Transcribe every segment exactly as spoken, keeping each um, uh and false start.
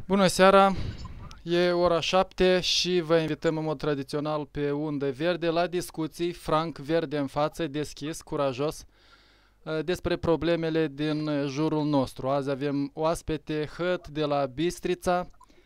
Bună seara! E ora șapte și vă invităm în mod tradițional pe Undă Verde la discuții, franc, verde în față, deschis, curajos, despre problemele din jurul nostru. Azi avem oaspete Hăt de la Bistrița,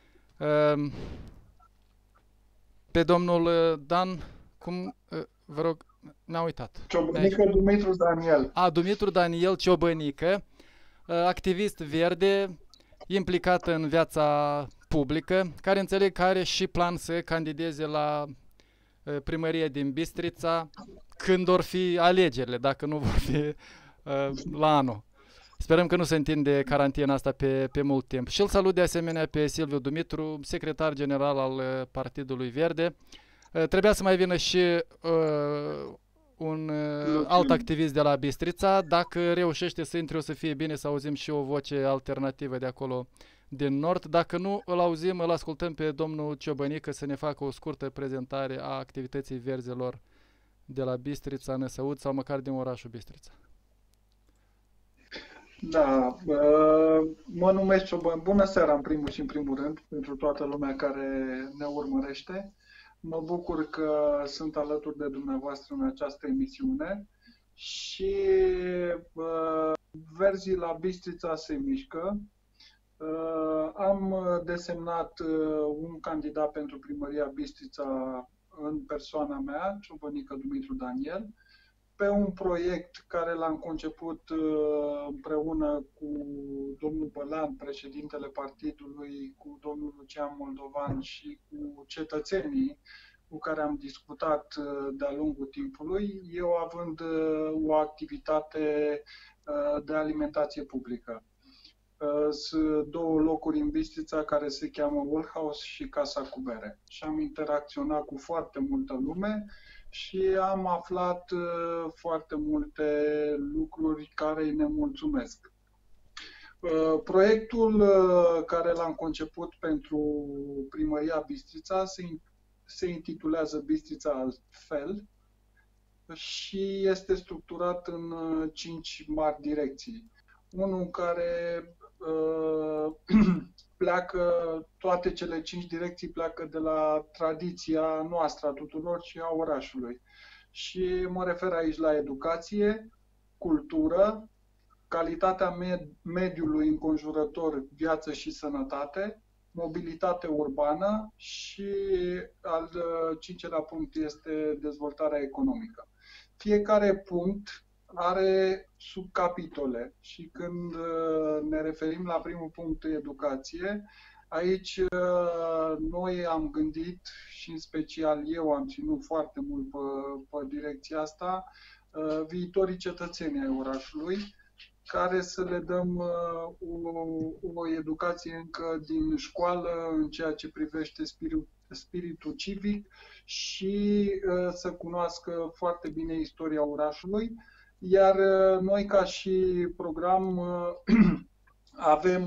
pe domnul Dan, cum, vă rog, n-a uitat. Ciobănică Dumitru Daniel. A, Dumitru Daniel Ciobănică, activist verde, implicat în viața publică, care înțeleg că are și plan să candideze la primăria din Bistrița când vor fi alegerile, dacă nu vor fi uh, la anul. Sperăm că nu se întinde carantina asta pe, pe mult timp. Și îl salut de asemenea pe Silviu Dumitru, secretar general al Partidului Verde. Uh, trebuia să mai vină și uh, un uh, alt activist de la Bistrița. Dacă reușește să intre, o să fie bine să auzim și o voce alternativă de acolo din nord. Dacă nu, îl auzim, îl ascultăm pe domnul Ciobănică să ne facă o scurtă prezentare a activității verzilor de la Bistrița, Năsăud sau măcar din orașul Bistrița. Da, mă numesc Ciobănică. Bună seara în primul și în primul rând pentru toată lumea care ne urmărește. Mă bucur că sunt alături de dumneavoastră în această emisiune și verzii la Bistrița se mișcă. Am desemnat un candidat pentru primăria Bistrița în persoana mea, Ciobănică Dumitru Daniel, pe un proiect care l-am conceput împreună cu domnul Bălan, președintele partidului, cu domnul Lucian Moldovan și cu cetățenii cu care am discutat de-a lungul timpului, eu având o activitate de alimentație publică. Sunt două locuri în Bistrița care se cheamă Old House și Casa cu Bere. Și am interacționat cu foarte multă lume și am aflat foarte multe lucruri care ne mulțumesc. Proiectul care l-am conceput pentru primăria Bistrița se, se intitulează Bistrița altfel și este structurat în cinci mari direcții. Unul care pleacă, toate cele cinci direcții pleacă de la tradiția noastră a tuturor și a orașului. Și mă refer aici la educație, cultură, calitatea med mediului înconjurător, viață și sănătate, mobilitate urbană și al cincelea punct este dezvoltarea economică. Fiecare punct are subcapitole și când ne referim la primul punct, educație, aici noi am gândit și în special eu am ținut foarte mult pe, pe direcția asta, viitorii cetățeni ai orașului, care să le dăm o, o educație încă din școală în ceea ce privește spiritul, spiritul civic și să cunoască foarte bine istoria orașului. Iar noi, ca și program, avem,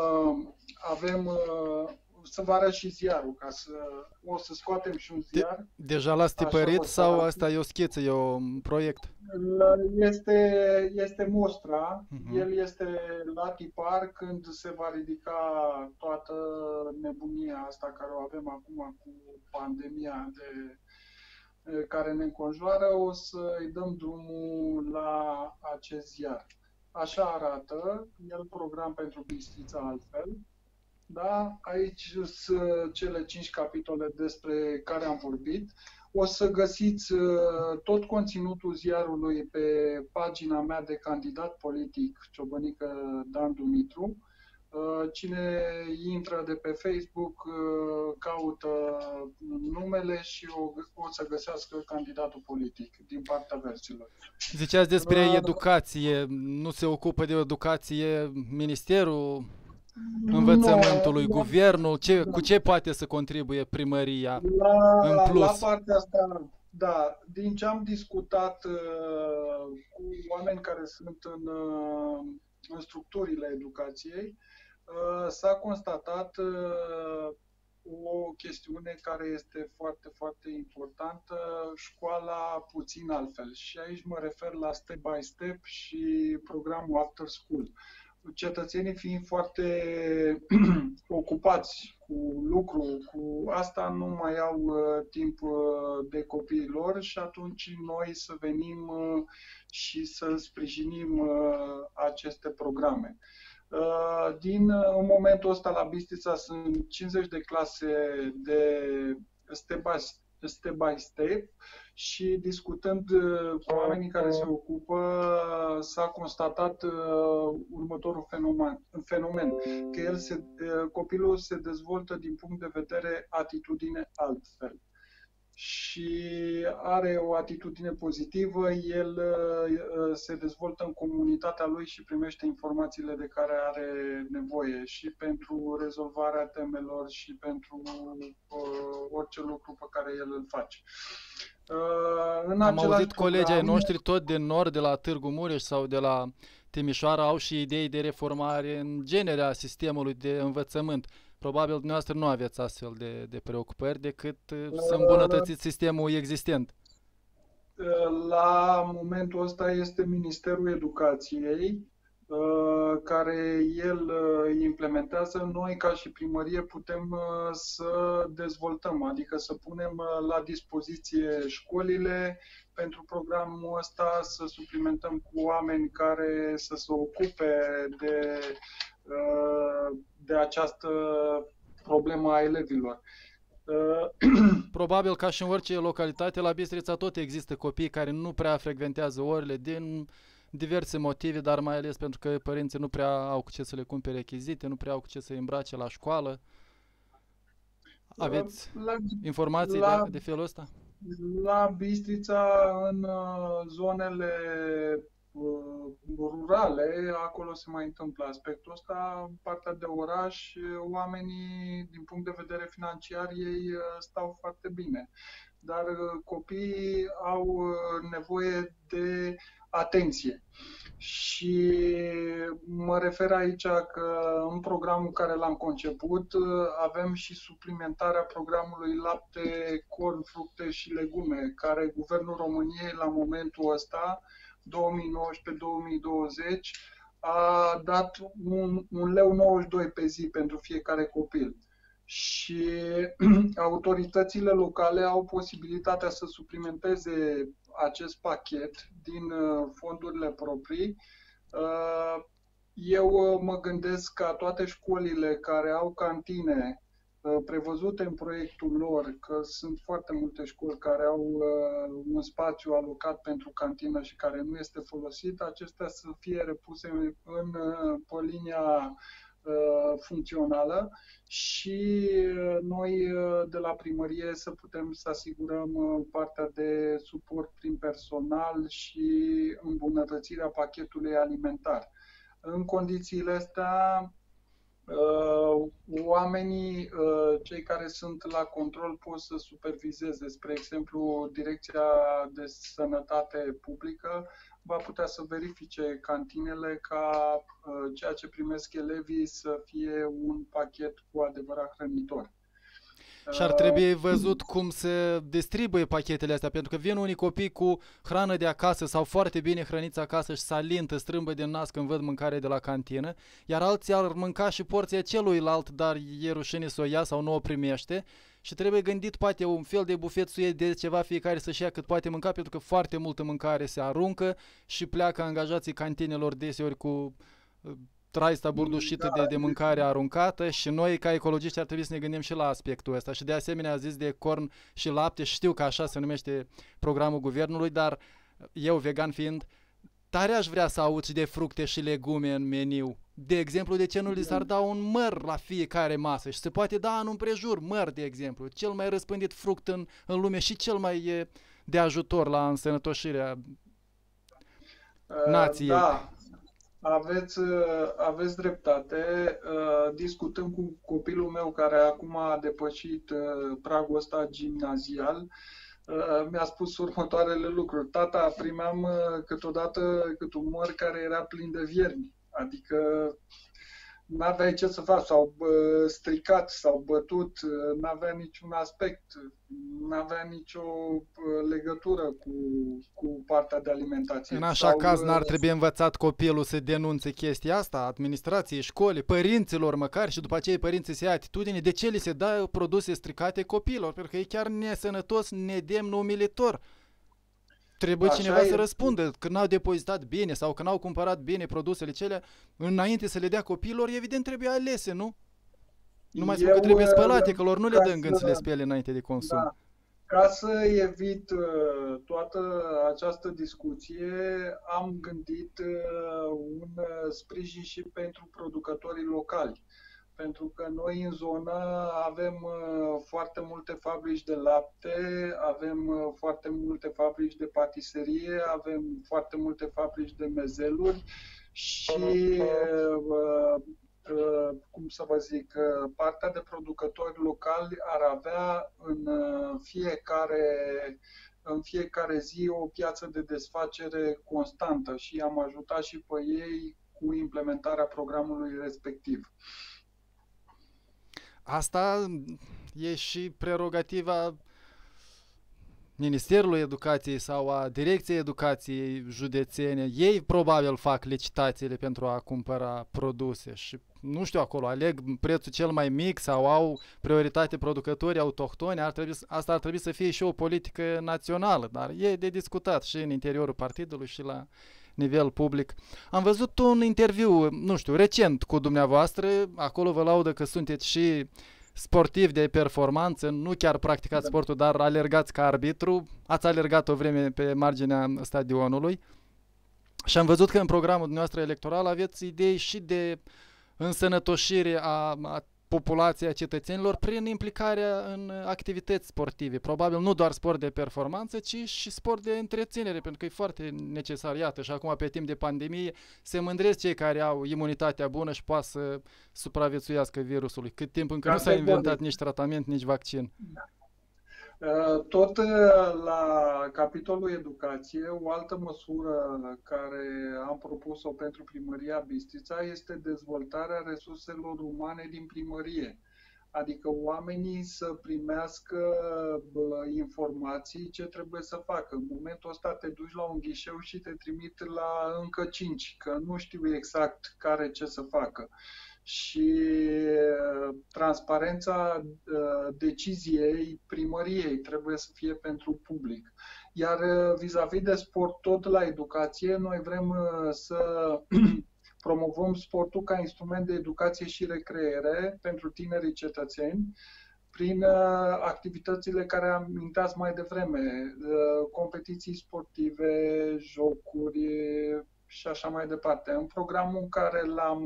avem să vă arăt și ziarul, ca să o să scoatem și un ziar. De, deja l-ați tipărit sau asta e o schiță, e un proiect? Este, este mostra, uh-huh. El este la tipar când se va ridica toată nebunia asta care o avem acum cu pandemia de care ne înconjoară, o să-i dăm drumul la acest ziar. Așa arată el, program pentru Bistrița altfel. Da? Aici sunt cele cinci capitole despre care am vorbit. O să găsiți tot conținutul ziarului pe pagina mea de candidat politic, Ciobănică Dan Dumitru. Cine intră de pe Facebook caută numele și o, o să găsească candidatul politic din partea verzilor. Ziceați despre uh, educație. Nu se ocupă de educație Ministerul Învățământului, nu, guvernul? Ce, cu ce poate să contribuie primăria la, în plus? La partea asta, da. Din ce am discutat uh, cu oameni care sunt în, uh, în structurile educației, s-a constatat o chestiune care este foarte, foarte importantă, școala puțin altfel. Și aici mă refer la step by step și programul after school. cetățenii fiind foarte ocupați cu lucru, cu asta, nu mai au uh, timp uh, de copiii lor și atunci noi să venim uh, și să sprijinim uh, aceste programe. Uh, din, uh, în momentul ăsta la Bistrița sunt cincizeci de clase de step by, step by step și discutând uh, cu oamenii care se ocupă, s-a constatat uh, următorul fenomen, fenomen, că el se, uh, copilul se dezvoltă din punct de vedere atitudine altfel și are o atitudine pozitivă, el uh, se dezvoltă în comunitatea lui și primește informațiile de care are nevoie și pentru rezolvarea temelor și pentru uh, orice lucru pe care el îl face. Uh, în Am auzit colegii ai noștri tot din nord, de la Târgu Mureș sau de la Timișoara, au și idei de reformare în genere a sistemului de învățământ. Probabil dumneavoastră nu aveți astfel de, de preocupări decât uh, să îmbunătățiți sistemul existent. La momentul ăsta este Ministerul Educației, uh, care el uh, implementează. Noi, ca și primărie, putem uh, să dezvoltăm, adică să punem uh, la dispoziție școlile pentru programul ăsta, să suplimentăm cu oameni care să se ocupe de, uh, de această problemă a elevilor. Probabil ca și în orice localitate, la Bistrița tot există copii care nu prea frecventează orele din diverse motive, dar mai ales pentru că părinții nu prea au cu ce să le cumpere rechizite, nu prea au cu ce să îi îmbrace la școală. Aveți la, informații la, de, de felul ăsta? La Bistrița, în zonele rurale, acolo se mai întâmplă aspectul ăsta. În partea de oraș, oamenii, din punct de vedere financiar, ei stau foarte bine. Dar copiii au nevoie de atenție. Și mă refer aici că în programul care l-am conceput avem și suplimentarea programului lapte, corn, fructe și legume, care Guvernul României la momentul ăsta două mii nouăsprezece două mii douăzeci a dat un, un leu nouăzeci și doi pe zi pentru fiecare copil. Și autoritățile locale au posibilitatea să suplimenteze acest pachet din fondurile proprii. Eu mă gândesc ca toate școlile care au cantine prevăzute în proiectul lor, că sunt foarte multe școli care au uh, un spațiu alocat pentru cantină și care nu este folosit, acestea să fie repuse în, în, pe linia uh, funcțională și uh, noi uh, de la primărie să putem să asigurăm uh, partea de suport prin personal și îmbunătățirea pachetului alimentar. În condițiile astea, Uh, oamenii, uh, cei care sunt la control, pot să supervizeze. Spre exemplu, Direcția de Sănătate Publică va putea să verifice cantinele ca uh, ceea ce primesc elevii să fie un pachet cu adevărat hrănitor. Și ar trebui văzut cum se distribuie pachetele astea, pentru că vin unii copii cu hrană de acasă sau foarte bine hrăniți acasă și salintă, strâmbă din nas când văd mâncare de la cantină, iar alții ar mânca și porția celuilalt, dar e rușine să o ia sau nu o primește și trebuie gândit poate un fel de bufet suie de ceva fiecare să-și ia cât poate mânca, pentru că foarte multă mâncare se aruncă și pleacă angajații cantinelor deseori cu traista burdușită de, de mâncare aruncată și noi ca ecologiști ar trebui să ne gândim și la aspectul ăsta. Și de asemenea a zis de corn și lapte, știu că așa se numește programul guvernului, dar eu vegan fiind, tare aș vrea să aud și de fructe și legume în meniu. De exemplu, de ce nu li s-ar da un măr la fiecare masă și se poate da în împrejur măr, de exemplu, cel mai răspândit fruct în, în lume și cel mai de ajutor la însănătoșirea nației. Da. Aveți, aveți dreptate. Discutăm cu copilul meu care acum a depășit pragul ăsta gimnazial. Mi-a spus următoarele lucruri. Tata, primeam câteodată cât un măr care era plin de viermi. Adică n-aveai ce să faci, s-au uh, stricat, s-au bătut, uh, n-avea niciun aspect, n-avea nicio uh, legătură cu, cu partea de alimentație. În așa Sau, caz n-ar uh, trebui învățat copilul să denunțe chestia asta, administrației, școlii, părinților măcar, și după aceea părinții se ia atitudine, de ce li se dă produse stricate copiilor? Pentru că e chiar nesănătos, nedemn, umilitor. Trebuie Așa cineva e. să răspundă că n-au depozitat bine sau că n-au cumpărat bine produsele cele înainte să le dea copiilor, evident trebuie alese, nu? Nu mai spun că Eu, trebuie uh, spălate, că lor nu le ca dă în gând să le să- spele înainte de consum. Da. Ca să evit uh, toată această discuție, am gândit uh, un uh, sprijin și pentru producătorii locali. Pentru că noi în zonă avem uh, foarte multe fabrici de lapte, avem uh, foarte multe fabrici de patiserie, avem foarte multe fabrici de mezeluri și uh, uh, cum să vă zic, uh, partea de producători locali ar avea în uh, fiecare, în fiecare zi o piață de desfacere constantă și am ajutat și pe ei cu implementarea programului respectiv. Asta e și prerogativa Ministerului Educației sau a Direcției Educației Județene. Ei probabil fac licitațiile pentru a cumpăra produse și nu știu acolo, aleg prețul cel mai mic sau au prioritate producătorii autohtoni. Ar trebui, asta ar trebui să fie și o politică națională, dar e de discutat și în interiorul partidului și la nivel public. Am văzut un interviu, nu știu, recent cu dumneavoastră, acolo vă laudă că sunteți și sportiv de performanță, nu chiar practicați sportul, dar alergați ca arbitru, ați alergat o vreme pe marginea stadionului și am văzut că în programul dumneavoastră electoral aveți idei și de însănătoșire a, a populației, a cetățenilor prin implicarea în activități sportive. Probabil nu doar sport de performanță, ci și sport de întreținere, pentru că e foarte necesar. Iată, și acum pe timp de pandemie se mândresc cei care au imunitatea bună și poate să supraviețuiască virusului, cât timp încă nu s-a inventat nici tratament, nici vaccin. Tot la capitolul educație, o altă măsură care am propus-o pentru Primăria Bistrița este dezvoltarea resurselor umane din primărie. Adică oamenii să primească informații ce trebuie să facă. În momentul ăsta te duci la un ghișeu și te trimit la încă cinci, că nu știu exact care ce să facă. Și transparența deciziei primăriei trebuie să fie pentru public. Iar vis-a-vis de sport, tot la educație, noi vrem să promovăm sportul ca instrument de educație și recreere pentru tinerii cetățeni prin activitățile care am amintit mai devreme, competiții sportive, jocuri și așa mai departe. În programul care l-am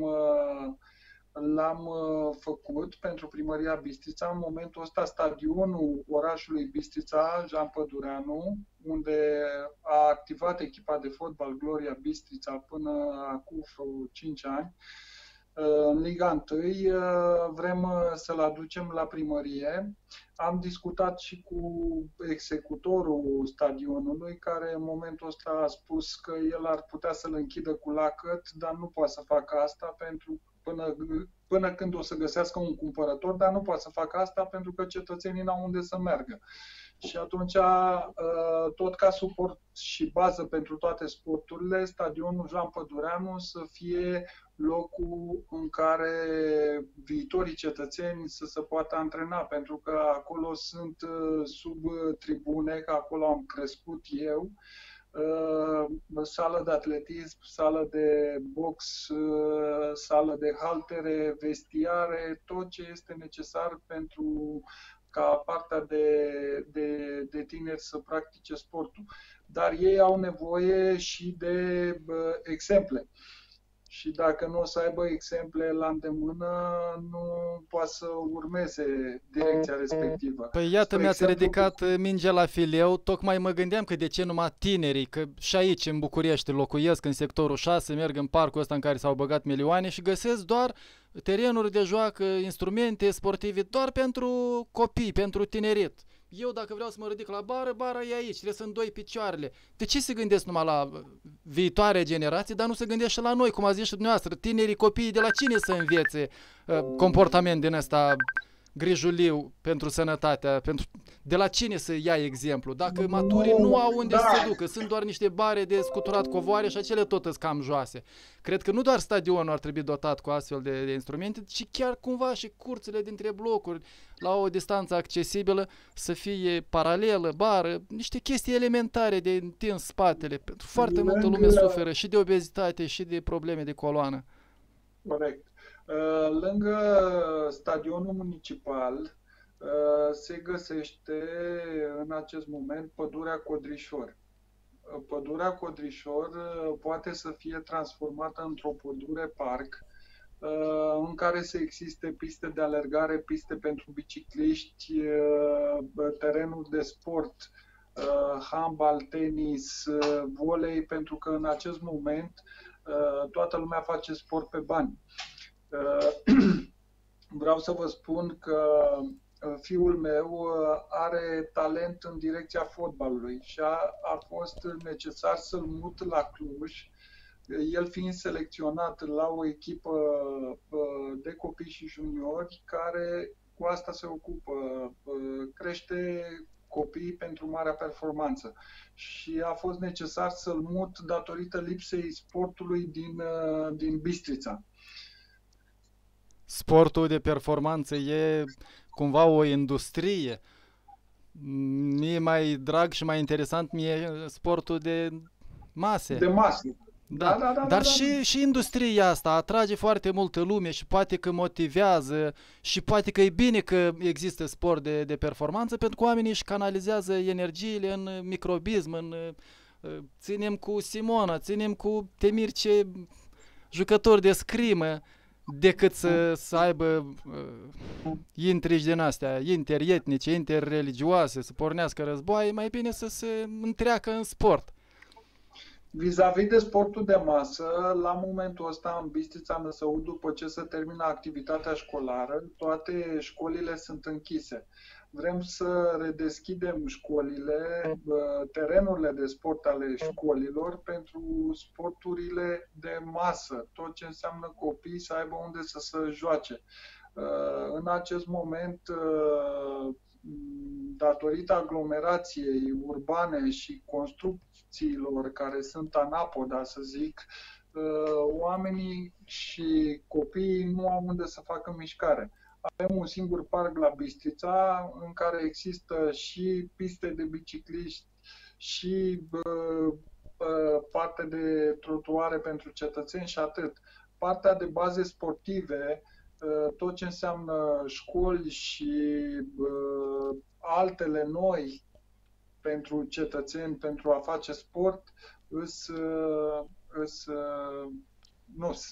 l-am făcut pentru Primăria Bistrița, în momentul ăsta stadionul orașului Bistrița, Jean Pădureanu, unde a activat echipa de fotbal Gloria Bistrița până acum vreo cinci ani, în Liga unu, vrem să-l aducem la primărie. Am discutat și cu executorul stadionului, care în momentul ăsta a spus că el ar putea să-l închidă cu lacăt, dar nu poate să facă asta pentru Până, până când o să găsească un cumpărător, dar nu poate să facă asta pentru că cetățenii n-au unde să meargă. Și atunci, tot ca suport și bază pentru toate sporturile, stadionul Jean Pădureanu să fie locul în care viitorii cetățeni să se poată antrena, pentru că acolo sunt sub tribune, că acolo am crescut eu, Uh, sală de atletism, sală de box, uh, sală de haltere, vestiare, tot ce este necesar pentru ca partea de, de, de tineri să practice sportul. Dar ei au nevoie și de uh, exemple. Și dacă nu o să aibă exemple la îndemână, nu poate să urmeze direcția respectivă. Păi iată, mi-ați ridicat mingea la fileu, tocmai mă gândeam că de ce numai tinerii, că și aici în București locuiesc în sectorul șase, merg în parcul ăsta în care s-au băgat milioane și găsesc doar terenuri de joacă, instrumente sportive, doar pentru copii, pentru tineret. Eu dacă vreau să mă ridic la bară, bara e aici, trebuie să îndoi picioarele. De ce se gândesc numai la viitoarea generație, dar nu se gândesc și la noi, cum a zis și dumneavoastră, tinerii copiii, de la cine să învețe uh, comportament din ăsta grijuliu pentru sănătatea, pentru, de la cine să ia exemplu? Dacă maturii nu au unde Da. să se ducă, sunt doar niște bare de scuturat covoare și acele tot sunt cam joase. Cred că nu doar stadionul ar trebui dotat cu astfel de, de instrumente, ci chiar cumva și curțile dintre blocuri, la o distanță accesibilă, să fie paralelă, bară, niște chestii elementare de întins spatele. Pentru foarte multă lume Lângă- suferă și de obezitate și de probleme de coloană. Corect. Uh, Lângă stadionul municipal uh, se găsește în acest moment pădurea Codrișor. Uh, Pădurea Codrișor uh, poate să fie transformată într-o pădure parc uh, în care să existe piste de alergare, piste pentru bicicliști, uh, terenuri de sport, uh, handbal, tenis, uh, volei, pentru că în acest moment uh, toată lumea face sport pe bani. Uh, Vreau să vă spun că uh, fiul meu uh, are talent în direcția fotbalului și a, a fost necesar să-l mut la Cluj, el fiind selecționat la o echipă uh, de copii și juniori care cu asta se ocupă, uh, crește copiii pentru marea performanță. Și a fost necesar să-l mut datorită lipsei sportului din, uh, din Bistrița. Sportul de performanță e cumva o industrie. Mie mai drag și mai interesant mie sportul de mase. De masă. Da, Da, da, da, dar da, da. și, și industria asta atrage foarte multă lume și poate că motivează și poate că e bine că există sport de, de performanță, pentru că oamenii își canalizează energiile în microbism, în, uh, ținem cu Simona, ținem cu Temirce jucători de scrimă, decât să, să aibă uh, intrigi din astea interetnice, interreligioase, să pornească războaie, mai bine să se întreacă în sport. Vis-a-vis de sportul de masă, la momentul ăsta în Bistrița, Năsăud, după ce se termină activitatea școlară, toate școlile sunt închise. Vrem să redeschidem școlile, terenurile de sport ale școlilor pentru sporturile de masă, tot ce înseamnă copii să aibă unde să se joace. În acest moment, datorită aglomerației urbane și construcțiilor care sunt anapoda, să zic, oamenii și copiii nu au unde să facă mișcare. Avem un singur parc la Bistrița în care există și piste de bicicliști și uh, uh, parte de trotuare pentru cetățeni și atât. Partea de baze sportive, uh, tot ce înseamnă școli și uh, altele noi pentru cetățeni, pentru a face sport, îs, uh, îs uh, nu-s.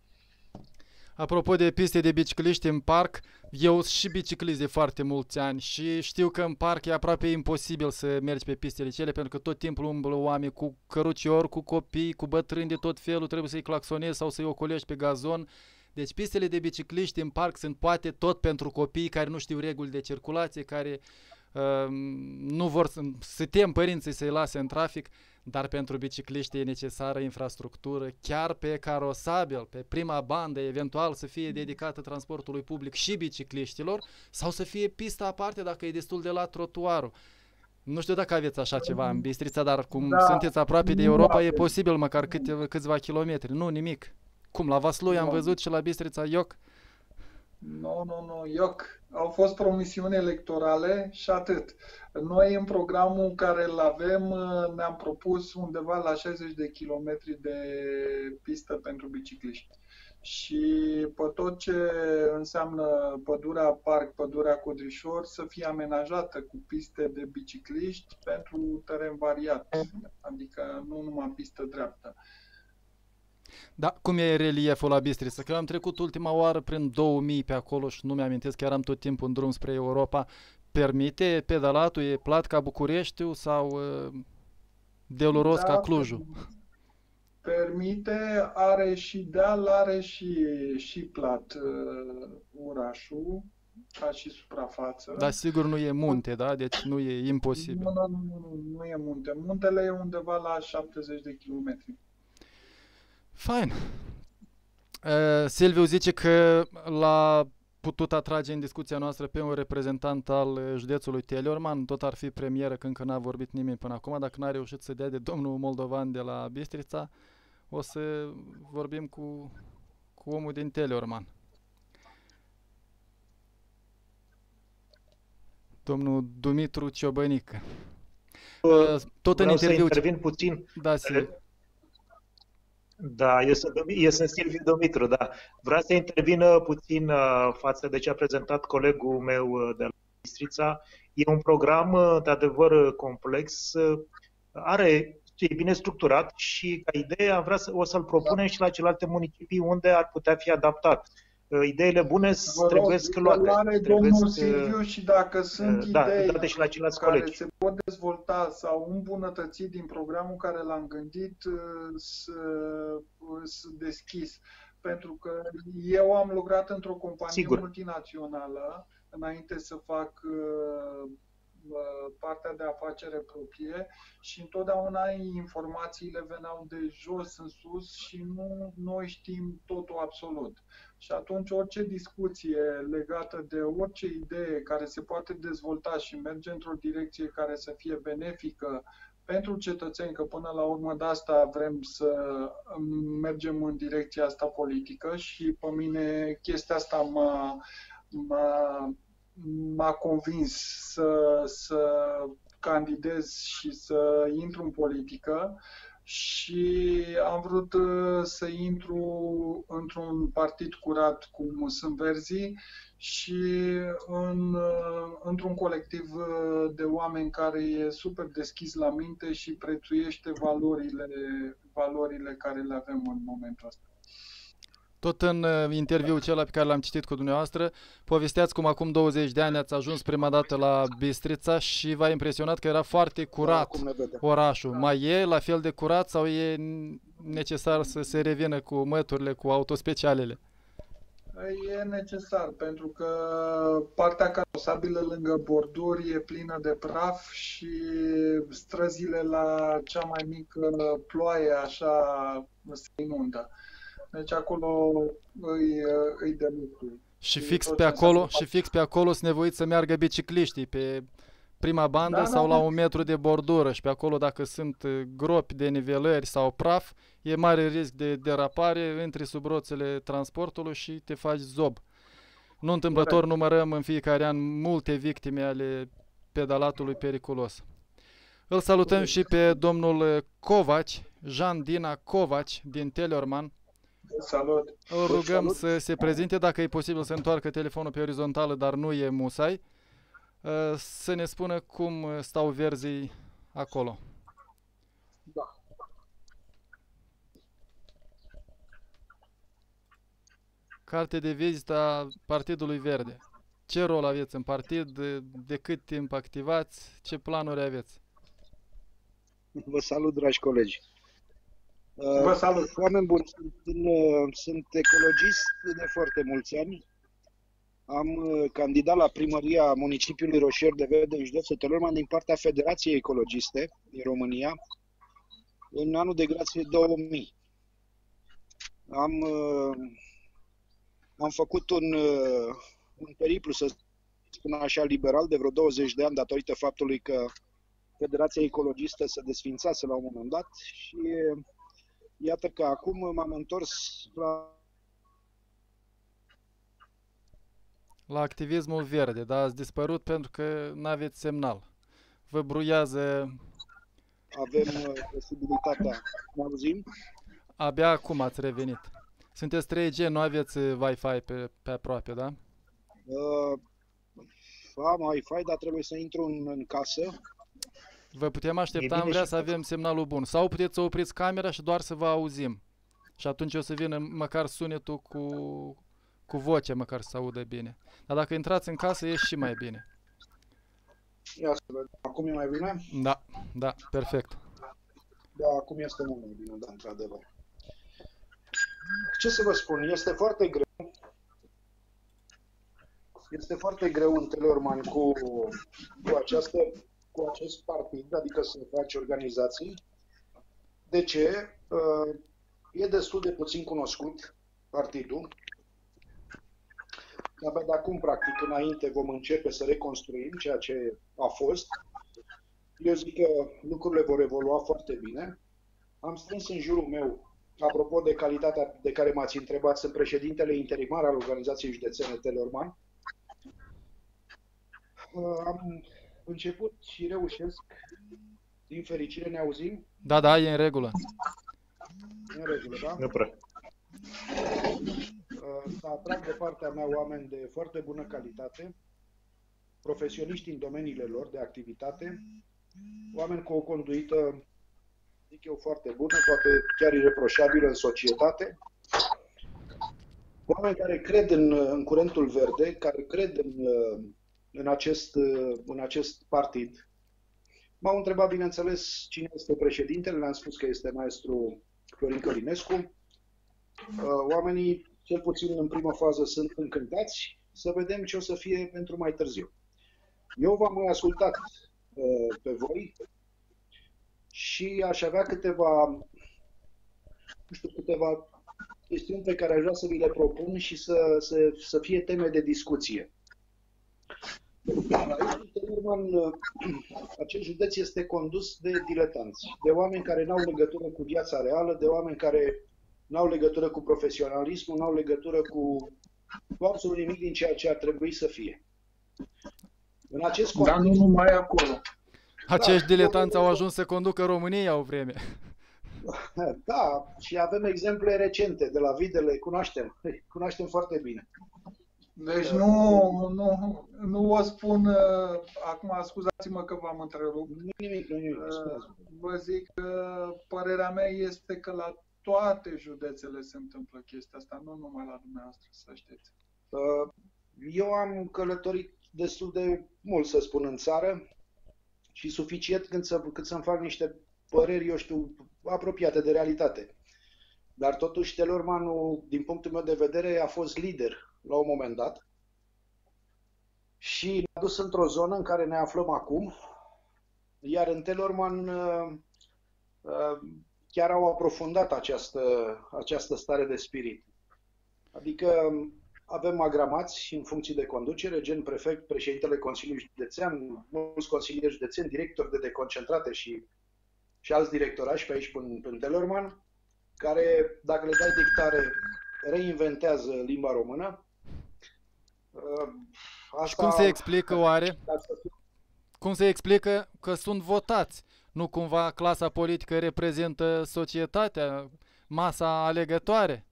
Apropo de piste de bicicliști în parc, eu sunt și biciclist de foarte mulți ani și știu că în parc e aproape imposibil să mergi pe pistele cele, pentru că tot timpul umblă oameni cu căruciori, cu copii, cu bătrâni de tot felul, trebuie să-i claxonezi sau să-i ocolești pe gazon. Deci pistele de bicicliști în parc sunt poate tot pentru copii care nu știu reguli de circulație, care uh, nu vor să, să tem părinții să-i lase în trafic, dar pentru bicicliști e necesară infrastructură, chiar pe carosabil, pe prima bandă, eventual să fie dedicată transportului public și bicicliștilor, sau să fie pista aparte dacă e destul de la trotuarul. Nu știu dacă aveți așa ceva în Bistrița, dar cum Da, sunteți aproape de nu Europa, e avem. posibil măcar câte, câțiva kilometri. Nu, nimic. Cum, la Vaslui am Nu. văzut și la Bistrița ioc. Nu, nu, nu, ioc. Au fost promisiuni electorale și atât. Noi, în programul care îl avem, ne-am propus undeva la șaizeci de kilometri de pistă pentru bicicliști. Și pe tot ce înseamnă pădurea parc, pădurea Codrișor, să fie amenajată cu piste de bicicliști pentru teren variat, adică nu numai pistă dreaptă. Da, cum e relieful la Bistrița? Că eu am trecut ultima oară prin două mii pe acolo și nu mi-amintesc că eram tot timpul în drum spre Europa. Permite pedalatul? E plat ca Bucureștiul sau uh, deluros Da, ca Clujul? permite, are și deal, are și, și plat uh, orașul. ca și suprafață. Dar sigur nu e munte, da? Deci nu e imposibil. Nu, nu, nu, nu, nu e munte. Muntele e undeva la șaptezeci de kilometri. Fain. Uh, Silviu zice că l-a putut atrage în discuția noastră pe un reprezentant al județului Teleorman, tot ar fi premieră, că încă n-a vorbit nimeni până acum, dacă n-a reușit să dea de domnul moldovan de la Bistrița, o să vorbim cu, cu omul din Teleorman. Domnul Dumitru Ciobănică. Uh, tot Vreau în interviu... să intervin puțin. Da, Silviu. Da, eu sunt, eu sunt Silviu Dumitru, da. Vreau să intervin puțin față de ce a prezentat colegul meu de la Bistrița. E un program, de adevăr, complex, are, e bine structurat și ca idee vrea să, o să-l propunem și la celelalte municipii unde ar putea fi adaptat. Ideile bune trebuie să luate. Domnul Silviu, și dacă sunt da, idei și la ceilalți care colegi. se pot dezvolta sau îmbunătăți din programul care l-am gândit, sunt deschis. Pentru că eu am lucrat într-o companie Sigur. multinațională înainte să fac partea de afacere proprie și întotdeauna informațiile veneau de jos în sus și nu noi știm totul absolut. Și atunci orice discuție legată de orice idee care se poate dezvolta și merge într-o direcție care să fie benefică pentru cetățeni, că până la urmă de asta vrem să mergem în direcția asta politică și pe mine chestia asta m-a, m-a m-a convins să, să candidez și să intru în politică și am vrut să intru într-un partid curat cum sunt Verzii și în, într-un colectiv de oameni care e super deschis la minte și prețuiește valorile, valorile care le avem în momentul ăsta. Tot în uh, interviul acela pe care l-am citit cu dumneavoastră, povesteați cum acum douăzeci de ani ați ajuns prima dată la Bistrița și v-a impresionat că era foarte curat orașul. Mai e la fel de curat sau e necesar să se revină cu măturile, cu autospecialele? E necesar, pentru că partea carosabilă lângă borduri e plină de praf și străzile la cea mai mică ploaie așa se inundă. Deci acolo îi, îi de lucru. Și fix pe acolo, și fix pe acolo sunt nevoiți să meargă bicicliștii pe prima bandă da, sau da, la da. un metru de bordură și pe acolo dacă sunt gropi de nivelări sau praf, e mare risc de derapare, intri sub roțele transportului și te faci zob. Nu întâmplător Corect. numărăm în fiecare an multe victime ale pedalatului periculos. Îl salutăm Corect. și pe domnul Covaci, Jean Dina Covaci din Teleorman. Salut! Îl rugăm Salut. să se prezinte, dacă e posibil să întoarcă telefonul pe orizontală, dar nu e musai, să ne spună cum stau Verzii acolo. Da. Carte de vizită a Partidului Verde. Ce rol aveți în partid? De cât timp activați? Ce planuri aveți? Vă salut, dragi colegi! Vă salut! Oameni buni, sunt, sunt ecologist de foarte mulți ani. Am candidat la primăria municipiului Roșier de Verde, în județul Teleorman, din partea Federației Ecologiste din România, în anul de grație două mii. Am, am făcut un, un periplu, să spun așa, liberal, de vreo douăzeci de ani, datorită faptului că Federația Ecologistă se desființase la un moment dat și iată că acum m-am întors la... La activismul verde, dar ați dispărut pentru că nu aveți semnal. Vă bruiază... Avem posibilitatea, mă auzim? Abia acum ați revenit. Sunteți trei G, nu aveți Wi-Fi pe, pe aproape, da? Uh, am Wi-Fi, dar trebuie să intru în, în casă. Vă putem aștepta, am vrea să avem semnalul bun. Sau puteți să opriți camera și doar să vă auzim. Și atunci o să vină măcar sunetul cu, cu voce, măcar să se audă bine. Dar dacă intrați în casă, e și mai bine. Ia să vedem. Acum e mai bine? Da, da, perfect. Da, acum este mult mai bine, da, într-adevăr. Ce să vă spun, este foarte greu. Este foarte greu în Teleorman cu, cu, această, cu acest partid, adică să faci organizații. De ce? E destul de puțin cunoscut partidul. Abia de acum, practic, înainte vom începe să reconstruim ceea ce a fost. Eu zic că lucrurile vor evolua foarte bine. Am strâns în jurul meu, apropo de calitatea de care m-ați întrebat, sunt președintele interimar al Organizației Județene Teleorman. Am început și reușesc. Din fericire ne auzim? Da, da, e în regulă. E în regulă, da? Nu prea. Să atrag de partea mea oameni de foarte bună calitate, profesioniști în domeniile lor de activitate, oameni cu o conduită, zic eu, foarte bună, poate chiar ireproșabilă în societate, oameni care cred în, în curentul verde, care cred în, în, acest, în acest partid. M-au întrebat, bineînțeles, cine este președintele, le-am spus că este maestru Florin Călinescu. Oamenii, cel puțin în prima fază, sunt încântați. Să vedem ce o să fie pentru mai târziu. Eu v-am mai ascultat uh, pe voi și aș avea câteva, nu știu, câteva chestiuni pe care aș vrea să vi le propun și să, să, să fie teme de discuție. Aici, acest județ este condus de diletanți, de oameni care n-au legătură cu viața reală, de oameni care n-au legătură cu profesionalismul, n-au legătură cu, cu absolut nimic din ceea ce ar trebui să fie. În acest context, dar nu numai acolo. Acești da, diletanți au ajuns să conducă România o vreme. Da, și avem exemple recente de la Videle, cunoaștem, cunoaștem foarte bine. Deci nu, nu, nu o spun, uh, acum scuzați-mă că v-am întrerupt. Nu nimic, nu nimic. Uh, vă zic că părerea mea este că la toate județele se întâmplă chestia asta, nu numai la dumneavoastră, să știți. Uh, eu am călătorit destul de mult, să spun, în țară și suficient cât, să, cât să-mi fac niște păreri, eu știu, apropiate de realitate. Dar totuși Teleormanul, din punctul meu de vedere, a fost lider la un moment dat și ne-a dus într-o zonă în care ne aflăm acum, iar în Teleorman uh, uh, chiar au aprofundat această, această stare de spirit. Adică avem agramați în funcții de conducere, gen prefect, președintele Consiliului Județean, mulți consilieri județeni, directori de deconcentrate și, și alți directorași pe aici până în Teleorman, care, dacă le dai dictare, reinventează limba română. Asta... Și cum se explică oare? Cum se explică că sunt votați? Nu cumva clasa politică reprezintă societatea, masa alegătoare?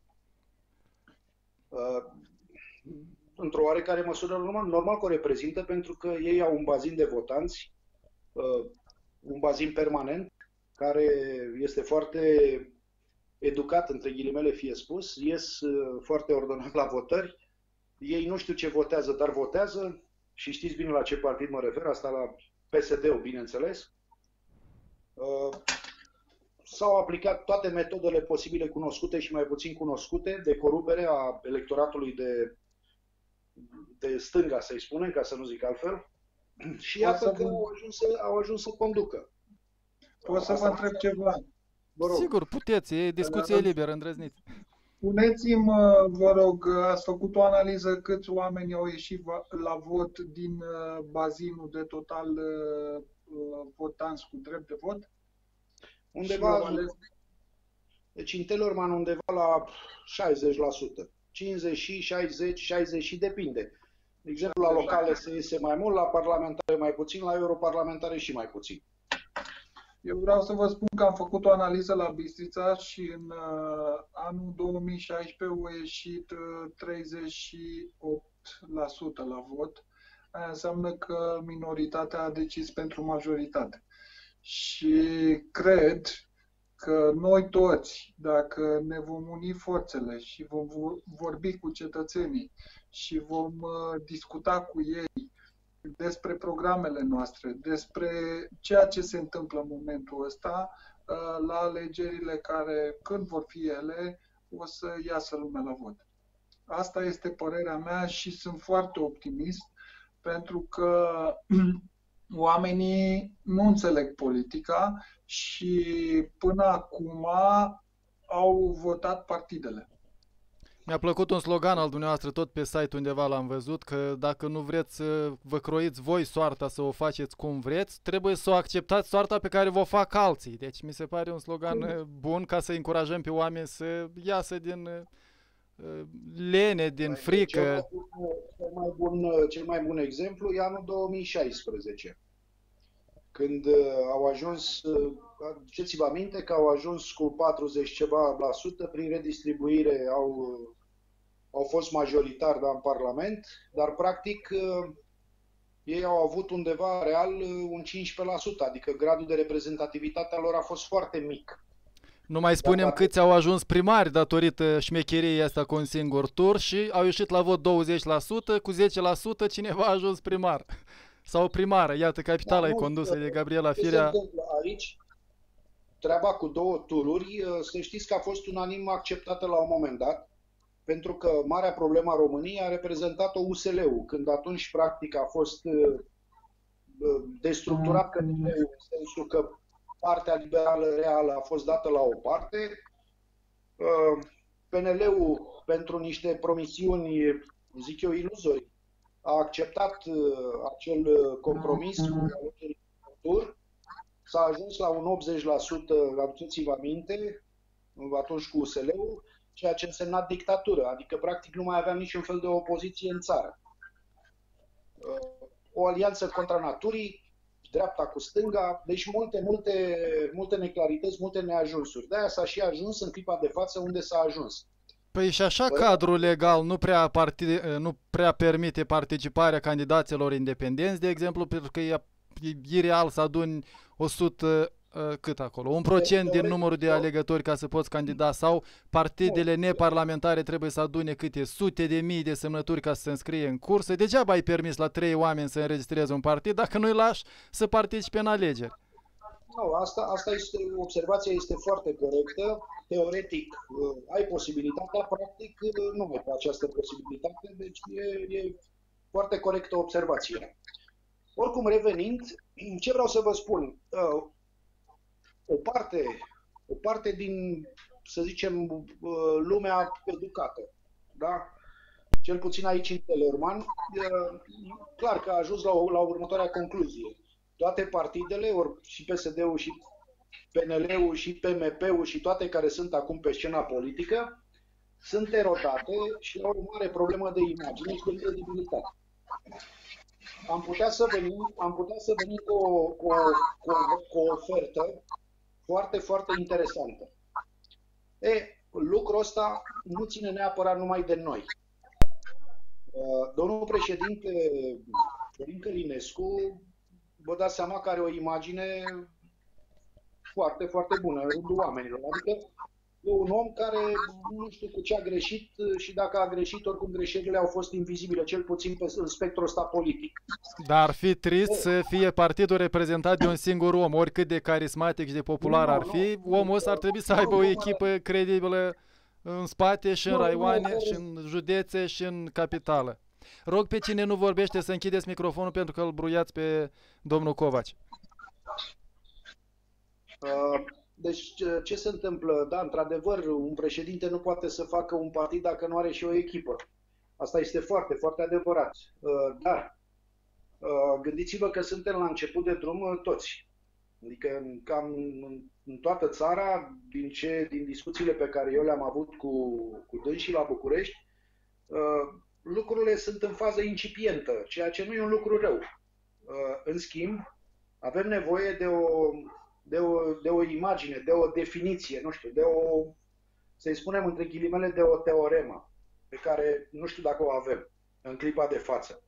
Uh, într-o oarecare măsură, normal, normal că o reprezintă, pentru că ei au un bazin de votanți, uh, un bazin permanent, care este foarte educat, între ghilimele fie spus, ies uh, foarte ordonat la votări. Ei nu știu ce votează, dar votează și știți bine la ce partid mă refer, asta la P S D-ul, bineînțeles. Uh, S-au aplicat toate metodele posibile cunoscute și mai puțin cunoscute de corupere a electoratului de, de stânga, să-i spunem, ca să nu zic altfel. Și iată că au ajuns să, au ajuns să conducă. Pot să vă întreb ceva? Sigur, puteți, e discuție liberă, îndrăzniți. Spuneți-mi, vă rog, ați făcut o analiză câți oameni au ieșit la vot din bazinul de total votanți cu drept de vot? Undeva, deci în Teleorman undeva la șaizeci la sută. cincizeci, șaizeci, șaizeci și depinde. De exemplu, la locale se iese mai mult, la parlamentare mai puțin, la europarlamentare și mai puțin. Eu vreau să vă spun că am făcut o analiză la Bistrița și în uh, anul două mii șaisprezece au ieșit uh, treizeci și opt la sută la vot. Aia înseamnă că minoritatea a decis pentru majoritate. Și cred că noi toți, dacă ne vom uni forțele și vom vorbi cu cetățenii și vom uh, discuta cu ei despre programele noastre, despre ceea ce se întâmplă în momentul ăsta, la alegerile care, când vor fi ele, o să iasă lumea la vot. Asta este părerea mea și sunt foarte optimist pentru că oamenii nu înțeleg politica și până acum au votat partidele. Mi-a plăcut un slogan al dumneavoastră, tot pe site undeva l-am văzut, că dacă nu vreți să vă croiți voi soarta, să o faceți cum vreți, trebuie să o acceptați soarta pe care vă fac alții. Deci mi se pare un slogan bun ca să încurajăm pe oameni să iasă din uh, lene, din frică. Cel mai, bun, cel, mai bun, cel mai bun exemplu e anul două mii șaisprezece, când au ajuns, aduceți-vă aminte că au ajuns cu patruzeci ceva la sută, prin redistribuire au, au fost majoritari, da, în Parlament, dar practic ei au avut undeva real un cincisprezece la sută, adică gradul de reprezentativitate a lor a fost foarte mic. Nu mai spunem Dar, câți au ajuns primari datorită șmecheriei asta cu un singur tur și au ieșit la vot douăzeci la sută, cu zece la sută cineva a ajuns primar. Sau primară. Iată, capitala da, e nu, condusă de Gabriela ce Firea. se întâmplă aici, treaba cu două tururi, să știți că a fost unanim acceptată la un moment dat, pentru că marea problemă a României a reprezentat-o U S L-ul, când atunci practic a fost destructurat P N L-ul, în sensul că partea liberală reală a fost dată la o parte, P N L-ul pentru niște promisiuni, zic eu, iluzorii, a acceptat acel compromis cu alegerile de tur, s-a ajuns la un optzeci la sută, aduceți-vă aminte, atunci cu U S L-ul, ceea ce însemna dictatură, adică practic nu mai aveam niciun fel de opoziție în țară. O alianță contra naturii, dreapta cu stânga, deci multe, multe, multe neclarități, multe neajunsuri. De-aia s-a și ajuns în clipa de față unde s-a ajuns. Păi și așa cadrul legal nu prea, partid, nu prea permite participarea candidaților independenți, de exemplu, pentru că e, e ireal să aduni o sută, cât acolo, un procent din numărul de alegători ca să poți candida, sau partidele neparlamentare trebuie să adune câte sute de mii de semnături ca să se înscrie în cursă. Degeaba ai permis la trei oameni să înregistreze un partid dacă nu-i lași să participe în alegeri. Nu, asta, asta este, observația este foarte corectă. Teoretic ai posibilitatea, practic nu ai această posibilitate, deci e, e foarte corectă observația. Oricum, revenind, ce vreau să vă spun? O parte, o parte din, să zicem, lumea educată, da? Cel puțin aici în Telorman, clar că a ajuns la, la următoarea concluzie. Toate partidele, ori și P S D-ul, și P N L-ul, și P M P-ul, și toate care sunt acum pe scena politică, sunt erodate și au o mare problemă de imagine și de credibilitate. Am putea să venim, am putea să venim cu, o, cu, o, cu, o, cu o ofertă foarte, foarte interesantă. E, lucrul ăsta nu ține neapărat numai de noi. Domnul președinte Florin Călinescu, vă dați seama că are o imagine foarte, foarte bună în rândul oamenilor. Adică e un om care nu știu cu ce a greșit și dacă a greșit, oricum greșelile au fost invizibile, cel puțin pe, în spectrul ăsta politic. Dar ar fi trist să fie partidul reprezentat de un singur om, oricât de carismatic și de popular ar fi, omul ăsta ar trebui să aibă o echipă credibilă în spate și în raioane, și în județe, și în capitală. Rog pe cine nu vorbește să închideți microfonul pentru că îl bruiați pe domnul Covaci. Deci ce se întâmplă? Da, într-adevăr, un președinte nu poate să facă un partid dacă nu are și o echipă. Asta este foarte, foarte adevărat. Dar gândiți-vă că suntem la început de drum toți. Adică cam în toată țara, din, ce, din discuțiile pe care eu le-am avut cu, cu dânsii la București, lucrurile sunt în fază incipientă, ceea ce nu e un lucru rău. În schimb, avem nevoie de o, de o, de o imagine, de o definiție, nu știu, de o, să-i spunem între ghilimele, de o teoremă, pe care nu știu dacă o avem în clipa de față.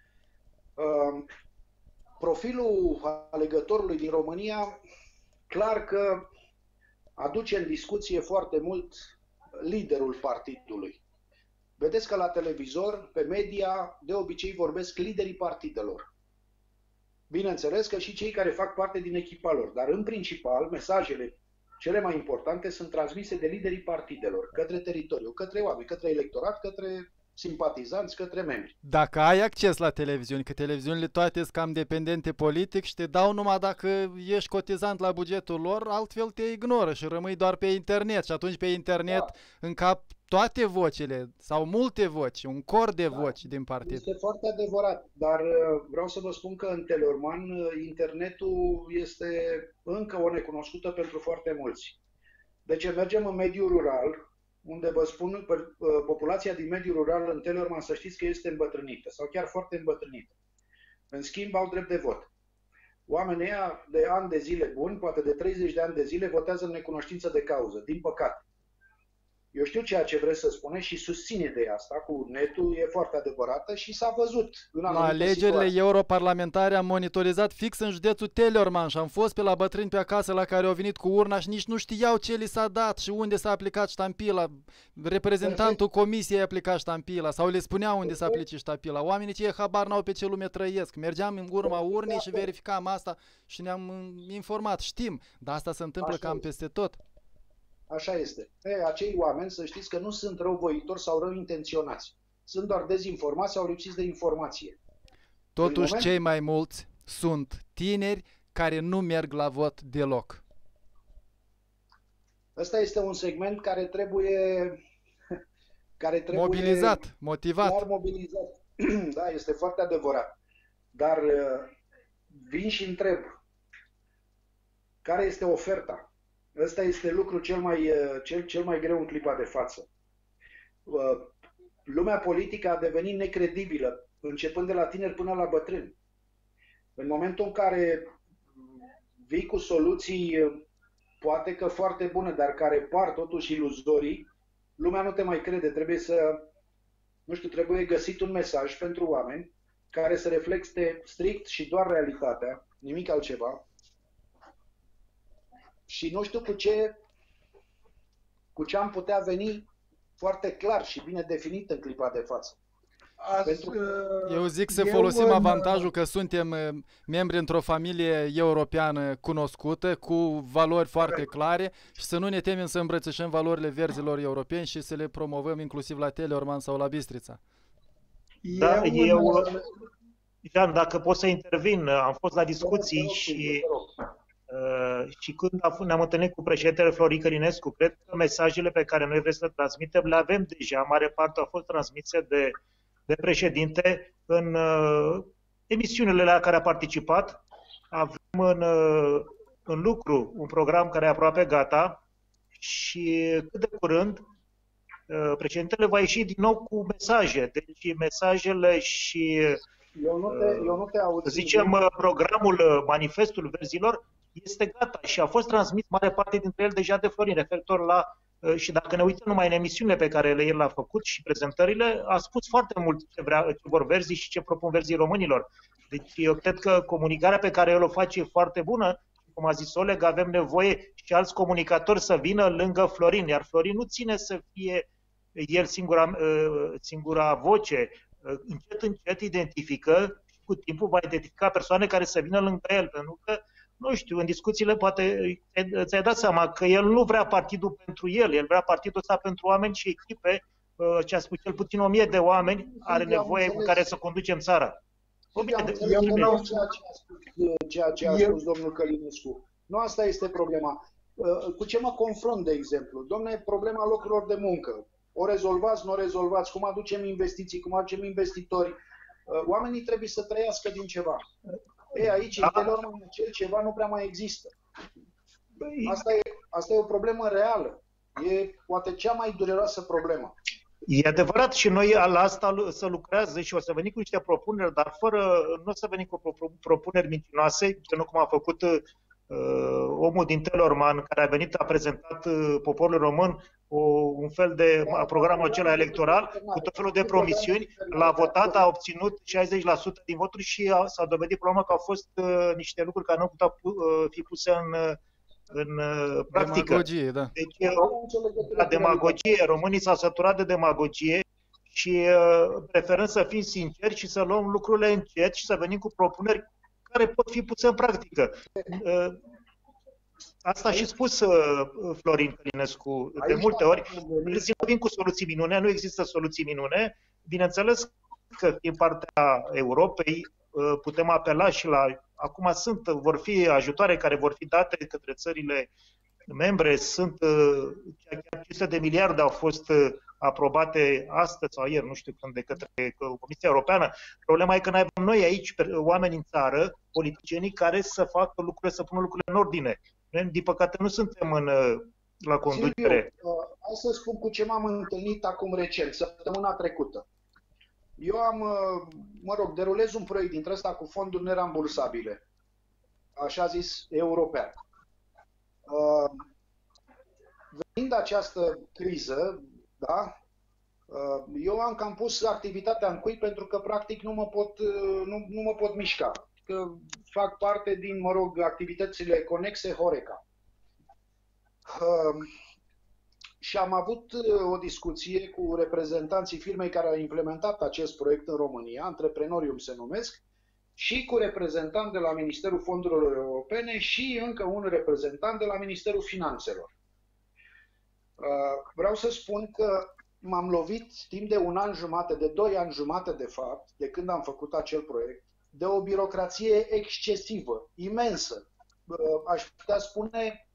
Profilul alegătorului din România, clar că aduce în discuție foarte mult liderul partidului. Vedeți că la televizor, pe media, de obicei vorbesc liderii partidelor. Bineînțeles că și cei care fac parte din echipa lor, dar în principal mesajele cele mai importante sunt transmise de liderii partidelor, către teritoriu, către oameni, către electorat, către simpatizanți, către membri. Dacă ai acces la televiziuni, că televiziunile toate sunt cam dependente politic și te dau numai dacă ești cotizant la bugetul lor, altfel te ignoră și rămâi doar pe internet și atunci pe internet da. încap toate vocile sau multe voci, un cor de da. voci din partid. Este foarte adevărat, dar vreau să vă spun că în Teleorman internetul este încă o necunoscută pentru foarte mulți. Deci mergem în mediul rural, unde vă spun, populația din mediul rural în Teleorman, să știți că este îmbătrânită sau chiar foarte îmbătrânită. În schimb, au drept de vot. Oamenii ăia de ani de zile buni, poate de treizeci de ani de zile, votează în necunoștință de cauză, din păcate. Eu știu ceea ce vreți să spuneți și susțin ideea asta cu netul, e foarte adevărată și s-a văzut în la alegerile situații. Europarlamentare am monitorizat fix în județul Teleorman și am fost pe la bătrâni pe acasă la care au venit cu urna și nici nu știau ce li s-a dat și unde s-a aplicat ștampila. Reprezentantul Perfect. comisiei a aplicat ștampila sau le spunea unde s-a aplicat ștampila. Oamenii ce habar n-au pe ce lume trăiesc. Mergeam în urma urnei și verificam asta și ne-am informat. Știm, dar asta se întâmplă Așa cam peste tot. Așa este. E, acei oameni, să știți că nu sunt răuvoitori sau rău intenționați. Sunt doar dezinformați sau lipsiți de informație. Totuși, moment... cei mai mulți sunt tineri care nu merg la vot deloc. Ăsta este un segment care trebuie... care trebuie mobilizat, motivat. Clar mobilizat. Da, este foarte adevărat. Dar vin și întreb, care este oferta? Ăsta este lucrul cel mai, cel, cel mai greu în clipa de față. Lumea politică a devenit necredibilă, începând de la tineri până la bătrâni. În momentul în care vii cu soluții, poate că foarte bune, dar care par totuși iluzorii, lumea nu te mai crede. Trebuie să, nu știu, trebuie găsit un mesaj pentru oameni care să reflecte strict și doar realitatea, nimic altceva. Și nu știu cu ce, cu ce am putea veni foarte clar și bine definit în clipa de față. As, Pentru... Eu zic să folosim avantajul că suntem membri într-o familie europeană cunoscută, cu valori foarte clare și să nu ne temem să îmbrățișăm valorile verzilor europeni și să le promovăm inclusiv la Teleorman sau la Bistrița. Da, eu, eu Jean, dacă pot să intervin, am fost la discuții și... Uh, și când ne-am întâlnit cu președintele Florin Călinescu, cred că mesajele pe care noi vrem să le transmitem le avem deja. Mare parte au fost transmise de, de președinte în uh, emisiunile la care a participat. Avem în, uh, în lucru un program care e aproape gata și cât de curând uh, președintele va ieși din nou cu mesaje. Deci mesajele și eu nu te, eu nu te aud, zicem programul Manifestul Verzilor este gata și a fost transmis mare parte dintre el deja de Florin, referitor la, și dacă ne uităm numai în emisiunile pe care el le-a făcut și prezentările, a spus foarte mult ce, vrea, ce vor verzii și ce propun verzii românilor. Deci eu cred că comunicarea pe care el o face e foarte bună, cum a zis Oleg, avem nevoie și alți comunicatori să vină lângă Florin, iar Florin nu ține să fie el singura, singura voce, încet, încet identifică și cu timpul va identifica persoane care să vină lângă el, pentru că nu știu, în discuțiile poate ți-ai dat seama că el nu vrea partidul pentru el, el vrea partidul ăsta pentru oameni și echipe, ce a spus cel puțin o mie de oameni are nevoie cu care să conducem țara. Eu nu vreau ceea ce a spus domnul Călinescu. Nu asta este problema. Cu ce mă confrunt, de exemplu? Dom'le, problema locurilor de muncă. O rezolvați, nu o rezolvați, cum aducem investiții, cum aducem investitori. Oamenii trebuie să trăiască din ceva. E, aici, în Teleorman, acel ceva nu prea mai există. Asta e, asta e o problemă reală. E poate cea mai dureroasă problemă. E adevărat și noi la asta să lucrează și o să venim cu niște propuneri, dar fără, nu o să venim cu propuneri mincinoase, nu cum a făcut uh, omul din Teleorman, care a venit, a prezentat uh, poporul român o, un fel de da, programul acela electoral, cu tot felul de promisiuni, l-a votat, a obținut șaizeci la sută din voturi și s-a dovedit problema că au fost uh, niște lucruri care nu puteau uh, fi puse în, în uh, practică. Demagogie, da. Deci, la demagogie, românii s-au săturat de demagogie și uh, preferăm să fim sinceri și să luăm lucrurile încet și să venim cu propuneri care pot fi puse în practică. Uh, Asta a și spus uh, Florin Călinescu de Aici multe da, ori. venit- Târziu vin cu soluții minune, nu există soluții minune. Bineînțeles că din partea Europei uh, putem apela și la... Acum sunt, vor fi ajutoare care vor fi date către țările membre, sunt uh, chiar cinci sute de miliarde au fost uh, aprobate astăzi sau ieri, nu știu când, de către Comisia Europeană. Problema e că noi avem noi aici oameni în țară, politicienii, care să facă lucrurile, să pună lucrurile în ordine. Noi, din păcate, nu suntem în, la conducere. Silviu, uh, hai să spun cu ce m-am întâlnit acum recent, săptămâna trecută. Eu am, uh, mă rog, derulez un proiect dintre ăsta cu fonduri nerambursabile, așa zis, european. Uh, Venind această criză, da, uh, eu am cam pus activitatea în cui pentru că practic nu mă pot, uh, nu, nu mă pot mișca. Că fac parte din, mă rog, activitățile conexe Horeca. Uh, și am avut o discuție cu reprezentanții firmei care au implementat acest proiect în România, Antreprenorium se numesc, și cu reprezentant de la Ministerul Fondurilor Europene și încă un reprezentant de la Ministerul Finanțelor. Vreau să spun că m-am lovit timp de un an jumate, de doi ani jumate de fapt, de când am făcut acel proiect, de o birocrație excesivă, imensă, aș putea spune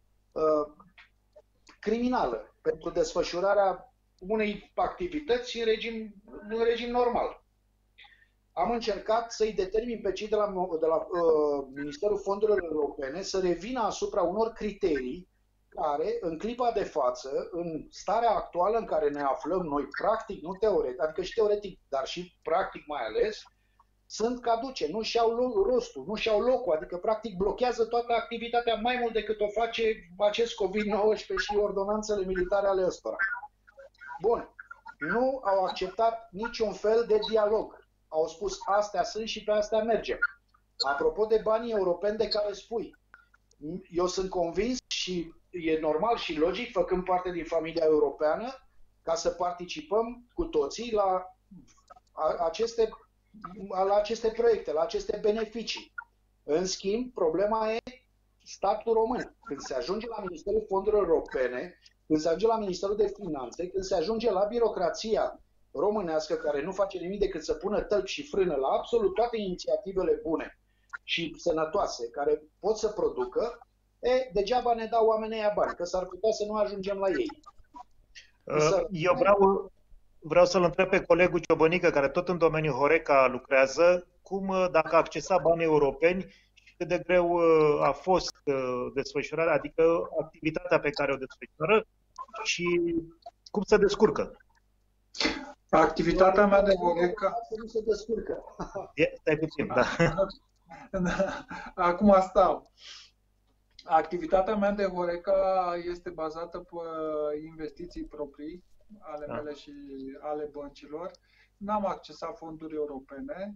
criminală, pentru desfășurarea unei activități în regim, în regim normal. Am încercat să-i determin pe cei de la, de la uh, Ministerul Fondurilor Europene să revină asupra unor criterii care, în clipa de față, în starea actuală în care ne aflăm noi, practic, nu teoretic, adică și teoretic, dar și practic mai ales, sunt caduce, nu și-au rostul, nu și-au locul, adică practic blochează toată activitatea mai mult decât o face acest COVID nouăsprezece și ordonanțele militare ale ăstora. Bun, nu au acceptat niciun fel de dialog. Au spus astea sunt și pe astea mergem. Apropo de banii europeni de care spui, eu sunt convins și e normal și logic, făcând parte din familia europeană, ca să participăm cu toții la aceste, la aceste proiecte, la aceste beneficii. În schimb, problema e statul român. Când se ajunge la Ministerul Fondurilor Europene, când se ajunge la Ministerul de Finanțe, când se ajunge la birocrația românească, care nu face nimic decât să pună tălpi și frână la absolut toate inițiativele bune și sănătoase care pot să producă, e, degeaba ne dau oamenii aia bani, că s-ar putea să nu ajungem la ei. Însă, Eu vreau, vreau să-l întreb pe colegul Ciobănică, care tot în domeniul Horeca lucrează, cum, dacă a accesat bani europeni și cât de greu a fost desfășurarea, adică activitatea pe care o desfășoară și cum se descurcă. Activitatea mea de Horeca... Nu se descurcă. Stai puțin, da. Acum stau. Activitatea mea de Horeca este bazată pe investiții proprii ale mele și ale băncilor. N-am accesat fonduri europene,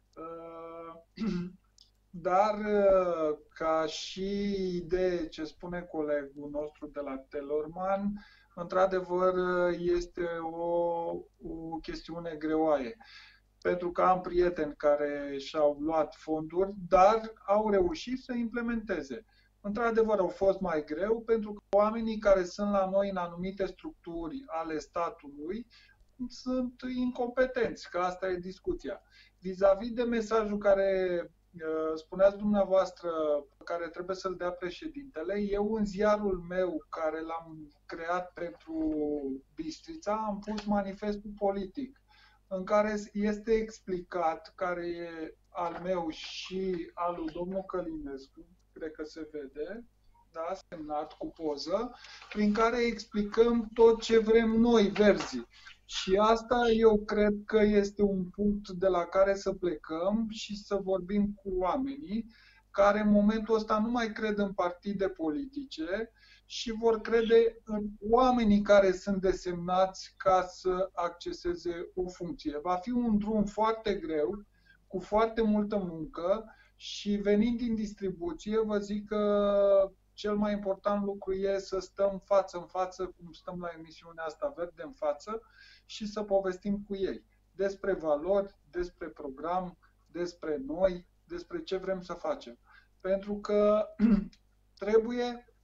dar ca și idee ce spune colegul nostru de la Telorman, într-adevăr este o, o chestiune greoaie. Pentru că am prieteni care și-au luat fonduri, dar au reușit să implementeze. Într-adevăr, au fost mai greu pentru că oamenii care sunt la noi în anumite structuri ale statului sunt incompetenți, că asta e discuția. Vis-a-vis de mesajul care uh, spuneați dumneavoastră, care trebuie să-l dea președintele, eu în ziarul meu care l-am creat pentru Bistrița am pus manifestul politic, în care este explicat, care e al meu și al lui domnul Călinescu, cred că se vede, da, semnat cu poză, prin care explicăm tot ce vrem noi, verzii. Și asta eu cred că este un punct de la care să plecăm și să vorbim cu oamenii care în momentul ăsta nu mai cred în partide politice și vor crede în oamenii care sunt desemnați ca să acceseze o funcție. Va fi un drum foarte greu, cu foarte multă muncă și venind din distribuție, vă zic că cel mai important lucru e să stăm față în față, cum stăm la emisiunea asta verde în față, și să povestim cu ei despre valori, despre program, despre noi, despre ce vrem să facem. Pentru că trebuie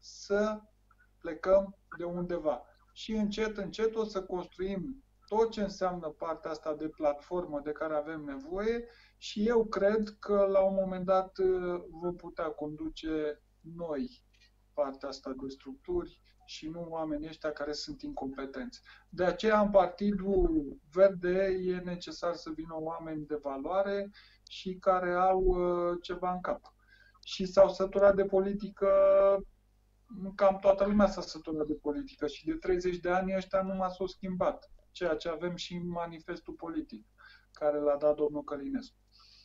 să plecăm de undeva. Și încet, încet o să construim tot ce înseamnă partea asta de platformă de care avem nevoie și eu cred că la un moment dat vom putea conduce noi partea asta de structuri și nu oamenii ăștia care sunt incompetenți. De aceea în Partidul Verde e necesar să vină oameni de valoare și care au uh, ceva în cap. Și s-au săturat de politică, cam toată lumea s-a săturat de politică și de treizeci de ani ăștia numai s-au schimbat. Ceea ce avem și în manifestul politic, care l-a dat domnul Călinescu.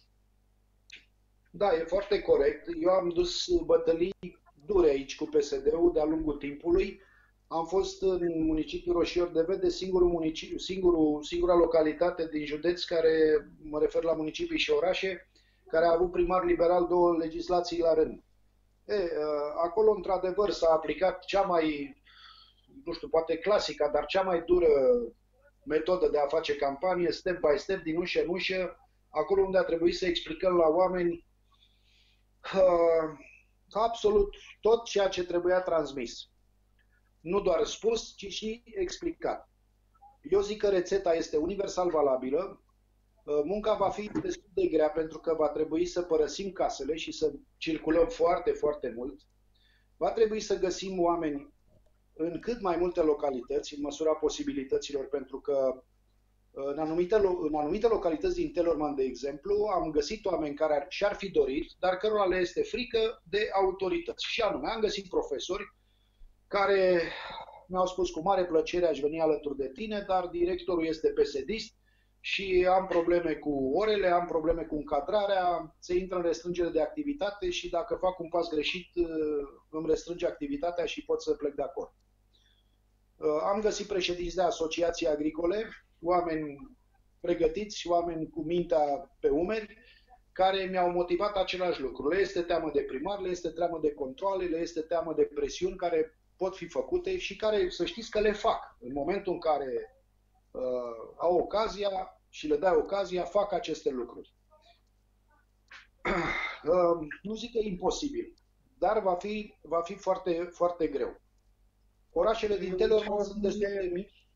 Da, e foarte corect. Eu am dus bătălii dure aici cu P S D-ul de-a lungul timpului. Am fost în municipiul Roșior de Vede, singurul municipiu, singurul, singura localitate din județ care, mă refer la municipii și orașe, care a avut primar liberal două legislații la rând. E, acolo, într-adevăr, s-a aplicat cea mai, nu știu, poate clasica, dar cea mai dură metodă de a face campanie, step by step, din ușă în ușă, acolo unde a trebuit să explicăm la oameni uh, absolut tot ceea ce trebuia transmis. Nu doar spus, ci și explicat. Eu zic că rețeta este universal valabilă. Munca va fi destul de grea pentru că va trebui să părăsim casele și să circulăm foarte, foarte mult. Va trebui să găsim oameni în cât mai multe localități, în măsura posibilităților, pentru că în anumite, în anumite localități din Telorman, de exemplu, am găsit oameni care și-ar fi dorit, dar cărora le este frică de autorități. Și anume, am găsit profesori care mi-au spus cu mare plăcere aș veni alături de tine, dar directorul este P S D-ist și am probleme cu orele, am probleme cu încadrarea, se intră în restrângere de activitate și dacă fac un pas greșit îmi restrânge activitatea și pot să plec de acolo. Am găsit președinți de asociații agricole, oameni pregătiți, oameni cu mintea pe umeri, care mi-au motivat același lucru. Le este teamă de primar, le este teamă de controale, le este teamă de presiuni care pot fi făcute și care, să știți că le fac. În momentul în care uh, au ocazia și le dai ocazia, fac aceste lucruri. Uh, nu zic că e imposibil, dar va fi, va fi foarte, foarte greu. Orașele din Telorman sunt destul de mici.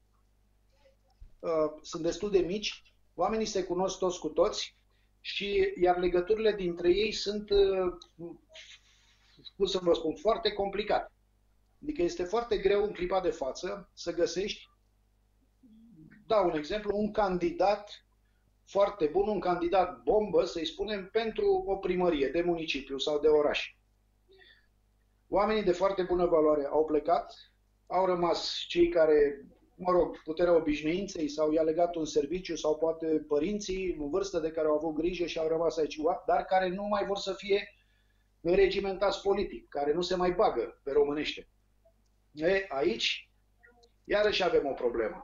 Uh, sunt destul de mici, oamenii se cunosc toți cu toți, și iar legăturile dintre ei sunt, uh, cum să vă spun, foarte complicate. Adică este foarte greu în clipa de față să găsești, dau un exemplu, un candidat foarte bun, un candidat bombă, să-i spunem, pentru o primărie de municipiu sau de oraș. Oamenii de foarte bună valoare au plecat, au rămas cei care, mă rog, puterea obișnuinței sau i-a legat un serviciu sau poate părinții în vârstă de care au avut grijă și au rămas aici, dar care nu mai vor să fie înregimentați politic, care nu se mai bagă pe românește. E, aici, iarăși avem o problemă.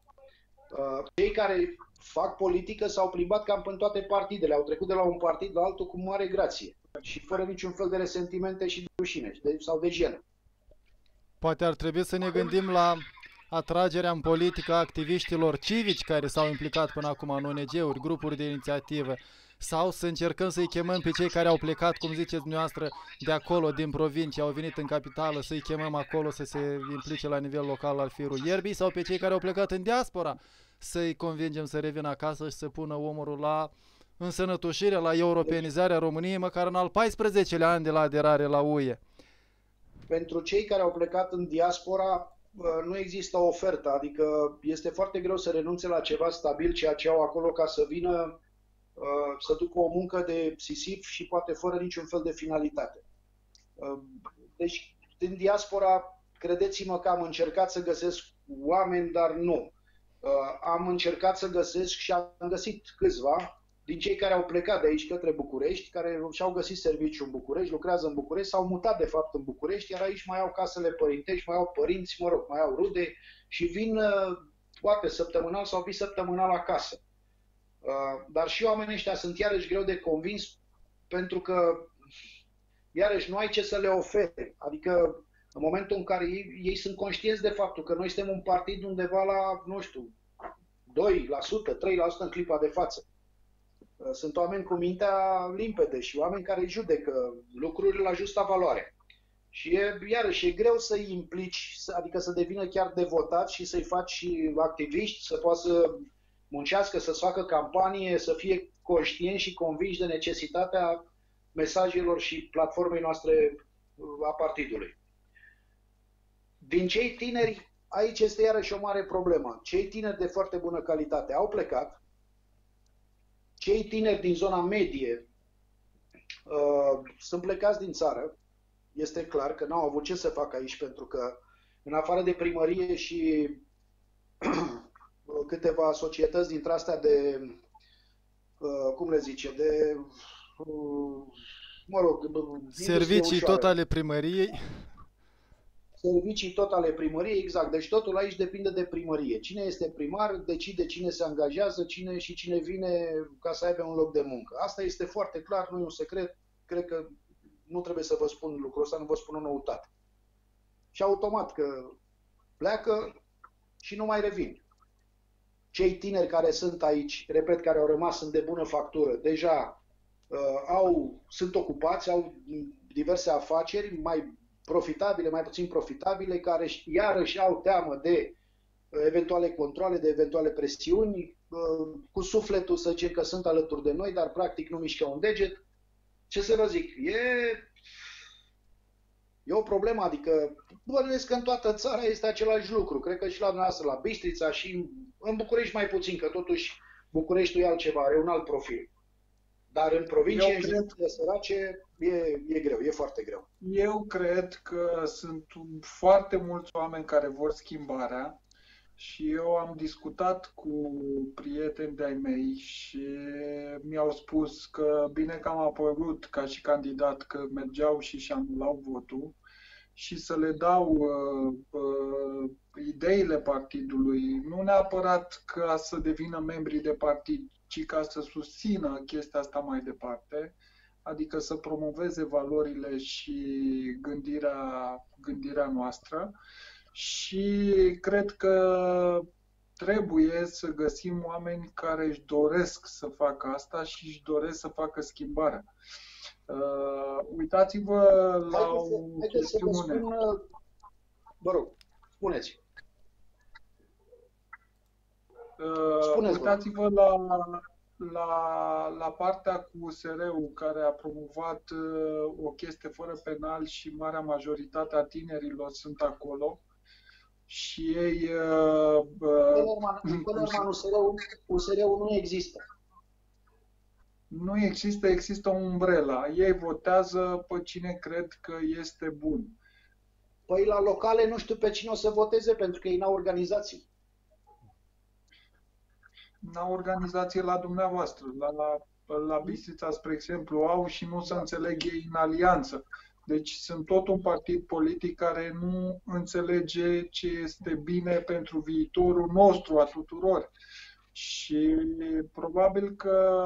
Cei care fac politică s-au plimbat cam în toate partidele, au trecut de la un partid la altul cu mare grație și fără niciun fel de resentimente și de rușine sau de jenă. Poate ar trebui să ne gândim la atragerea în politică a activiștilor civici care s-au implicat până acum în O N G-uri, grupuri de inițiativă, sau să încercăm să-i chemăm pe cei care au plecat, cum ziceți dumneavoastră, de acolo, din provincie, au venit în capitală, să-i chemăm acolo să se implice la nivel local al firul ierbii, sau pe cei care au plecat în diaspora, să-i convingem să revină acasă și să pună omorul la însănătoșire, la europenizarea României, măcar în al paisprezecelea an de la aderare la U E. Pentru cei care au plecat în diaspora, nu există o ofertă, adică este foarte greu să renunțe la ceva stabil, ceea ce au acolo, ca să vină să ducă o muncă de sisif și poate fără niciun fel de finalitate. Deci, din diaspora, credeți-mă că am încercat să găsesc oameni, dar nu. Am încercat să găsesc și am găsit câțiva din cei care au plecat de aici către București, care și-au găsit serviciu în București, lucrează în București, s-au mutat de fapt în București, iar aici mai au casele părintești, mai au părinți, mă rog, mai au rude și vin poate săptămânal sau bisăptămânal acasă. Dar și oamenii ăștia sunt iarăși greu de convins pentru că iarăși nu ai ce să le oferi. Adică în momentul în care ei, ei sunt conștienți de faptul că noi suntem un partid undeva la, nu știu, doi la sută, trei la sută în clipa de față. Sunt oameni cu mintea limpede și oameni care judecă lucrurile la justa valoare. Și e, iarăși, e greu să-i implici, adică să devină chiar devotat și să-i faci și activiști, să poată să muncească, să-ți facă campanie, să fie conștienți și convinși de necesitatea mesajelor și platformei noastre a partidului. Din cei tineri, aici este iarăși o mare problemă. Cei tineri de foarte bună calitate au plecat, cei tineri din zona medie uh, sunt plecați din țară. Este clar că n-au avut ce să facă aici, pentru că în afară de primărie și câteva societăți dintre astea de, uh, cum le zice, de, uh, mă rog, servicii tot ale primăriei. Servicii tot ale primăriei, exact. Deci totul aici depinde de primărie. Cine este primar, decide cine se angajează, cine și cine vine ca să aibă un loc de muncă. Asta este foarte clar, nu e un secret. Cred că nu trebuie să vă spun lucrul ăsta, nu vă spun o noutate. Și automat că pleacă și nu mai revin. Cei tineri care sunt aici, repet, care au rămas, sunt de bună factură, deja uh, au, sunt ocupați, au diverse afaceri mai profitabile, mai puțin profitabile, care iarăși au teamă de eventuale controle, de eventuale presiuni, cu sufletul să zicem că sunt alături de noi, dar practic nu mișcă un deget. Ce să vă zic, e, e o problemă, adică bănuiesc că în toată țara este același lucru. Cred că și la dumneavoastră, la Bistrița și în București mai puțin, că totuși Bucureștiul e altceva, are un alt profil. Dar în provincie, în județele sărace, e, e greu, e foarte greu. Eu cred că sunt foarte mulți oameni care vor schimbarea și eu am discutat cu prieteni de-ai mei și mi-au spus că bine că am apărut ca și candidat, că mergeau și și anulau votul și să le dau uh, uh, ideile partidului, nu neapărat ca să devină membri de partid, ci ca să susțină chestia asta mai departe, adică să promoveze valorile și gândirea, gândirea noastră. Și cred că trebuie să găsim oameni care își doresc să facă asta și își doresc să facă schimbarea. Uh, uitați-vă la haideți, o haideți chestiune. Să vă spun, vă rog, spuneți. Uh, uitați-vă la, la, la partea cu U S R-ul care a promovat uh, o chestie fără penal și marea majoritate a tinerilor sunt acolo. Și ei... Uh, uh, U S R-ul nu există. Nu există, există o umbrela. Ei votează pe cine cred că este bun. Păi la locale nu știu pe cine o să voteze, pentru că ei n-au organizații. N-au organizație la dumneavoastră. La, la, la Bistrița, spre exemplu, au și nu se înțeleg ei în alianță. Deci sunt tot un partid politic care nu înțelege ce este bine pentru viitorul nostru, a tuturor. Și probabil că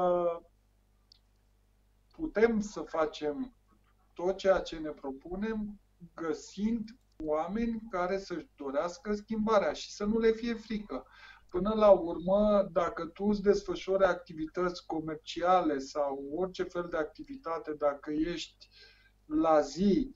putem să facem tot ceea ce ne propunem găsind oameni care să-și dorească schimbarea și să nu le fie frică. Până la urmă, dacă tu îți desfășori activități comerciale sau orice fel de activitate, dacă ești la zi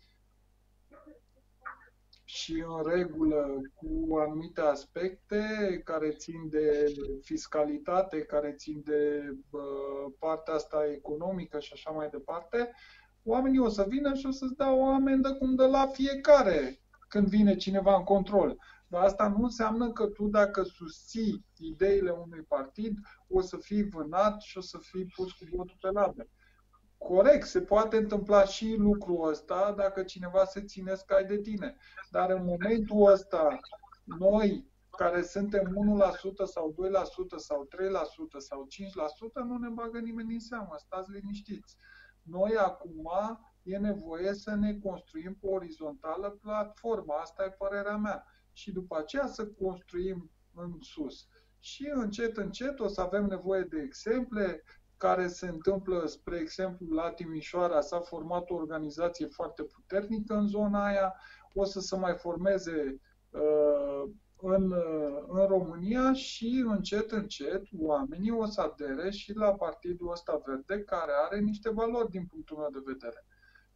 și în regulă cu anumite aspecte care țin de fiscalitate, care țin de uh, partea asta economică și așa mai departe, oamenii o să vină și o să-ți dea o amendă cum de la fiecare când vine cineva în control. Dar asta nu înseamnă că tu, dacă susții ideile unui partid, o să fii vânat și o să fii pus cu votul pe labe. Corect, se poate întâmpla și lucrul ăsta dacă cineva se ține scai de tine. Dar în momentul ăsta, noi care suntem unu la sută sau doi la sută sau trei la sută sau cinci la sută, nu ne bagă nimeni în seamă, stați liniștiți. Noi acum e nevoie să ne construim pe orizontală platforma, asta e părerea mea. Și după aceea să construim în sus. Și încet, încet o să avem nevoie de exemple care se întâmplă, spre exemplu, la Timișoara s-a format o organizație foarte puternică în zona aia, o să se mai formeze uh, în, uh, în România și încet, încet oamenii o să adere și la partidul ăsta verde care are niște valori din punctul meu de vedere.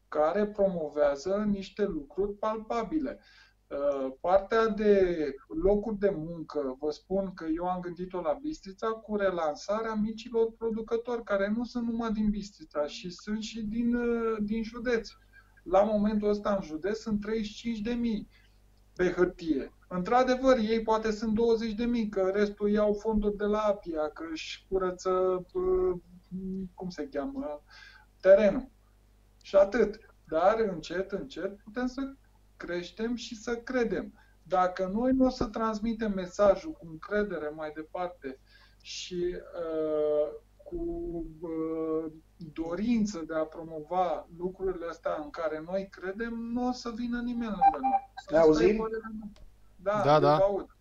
care promovează niște lucruri palpabile. Partea de locuri de muncă, vă spun că eu am gândit-o la Bistrița cu relansarea micilor producători, care nu sunt numai din Bistrița, și sunt și din, din județ. La momentul ăsta în județ sunt treizeci și cinci de mii pe hârtie. Într-adevăr, ei poate sunt douăzeci de mii, că restul iau fonduri de la Apia, că își curăță, cum se cheamă, terenul. Și atât. Dar încet, încet putem să creștem și să credem. Dacă noi nu o să transmitem mesajul cu încredere mai departe și uh, cu uh, dorință de a promova lucrurile astea în care noi credem, nu o să vină nimeni lângă noi. Ne auzim? Da, da, da. aud.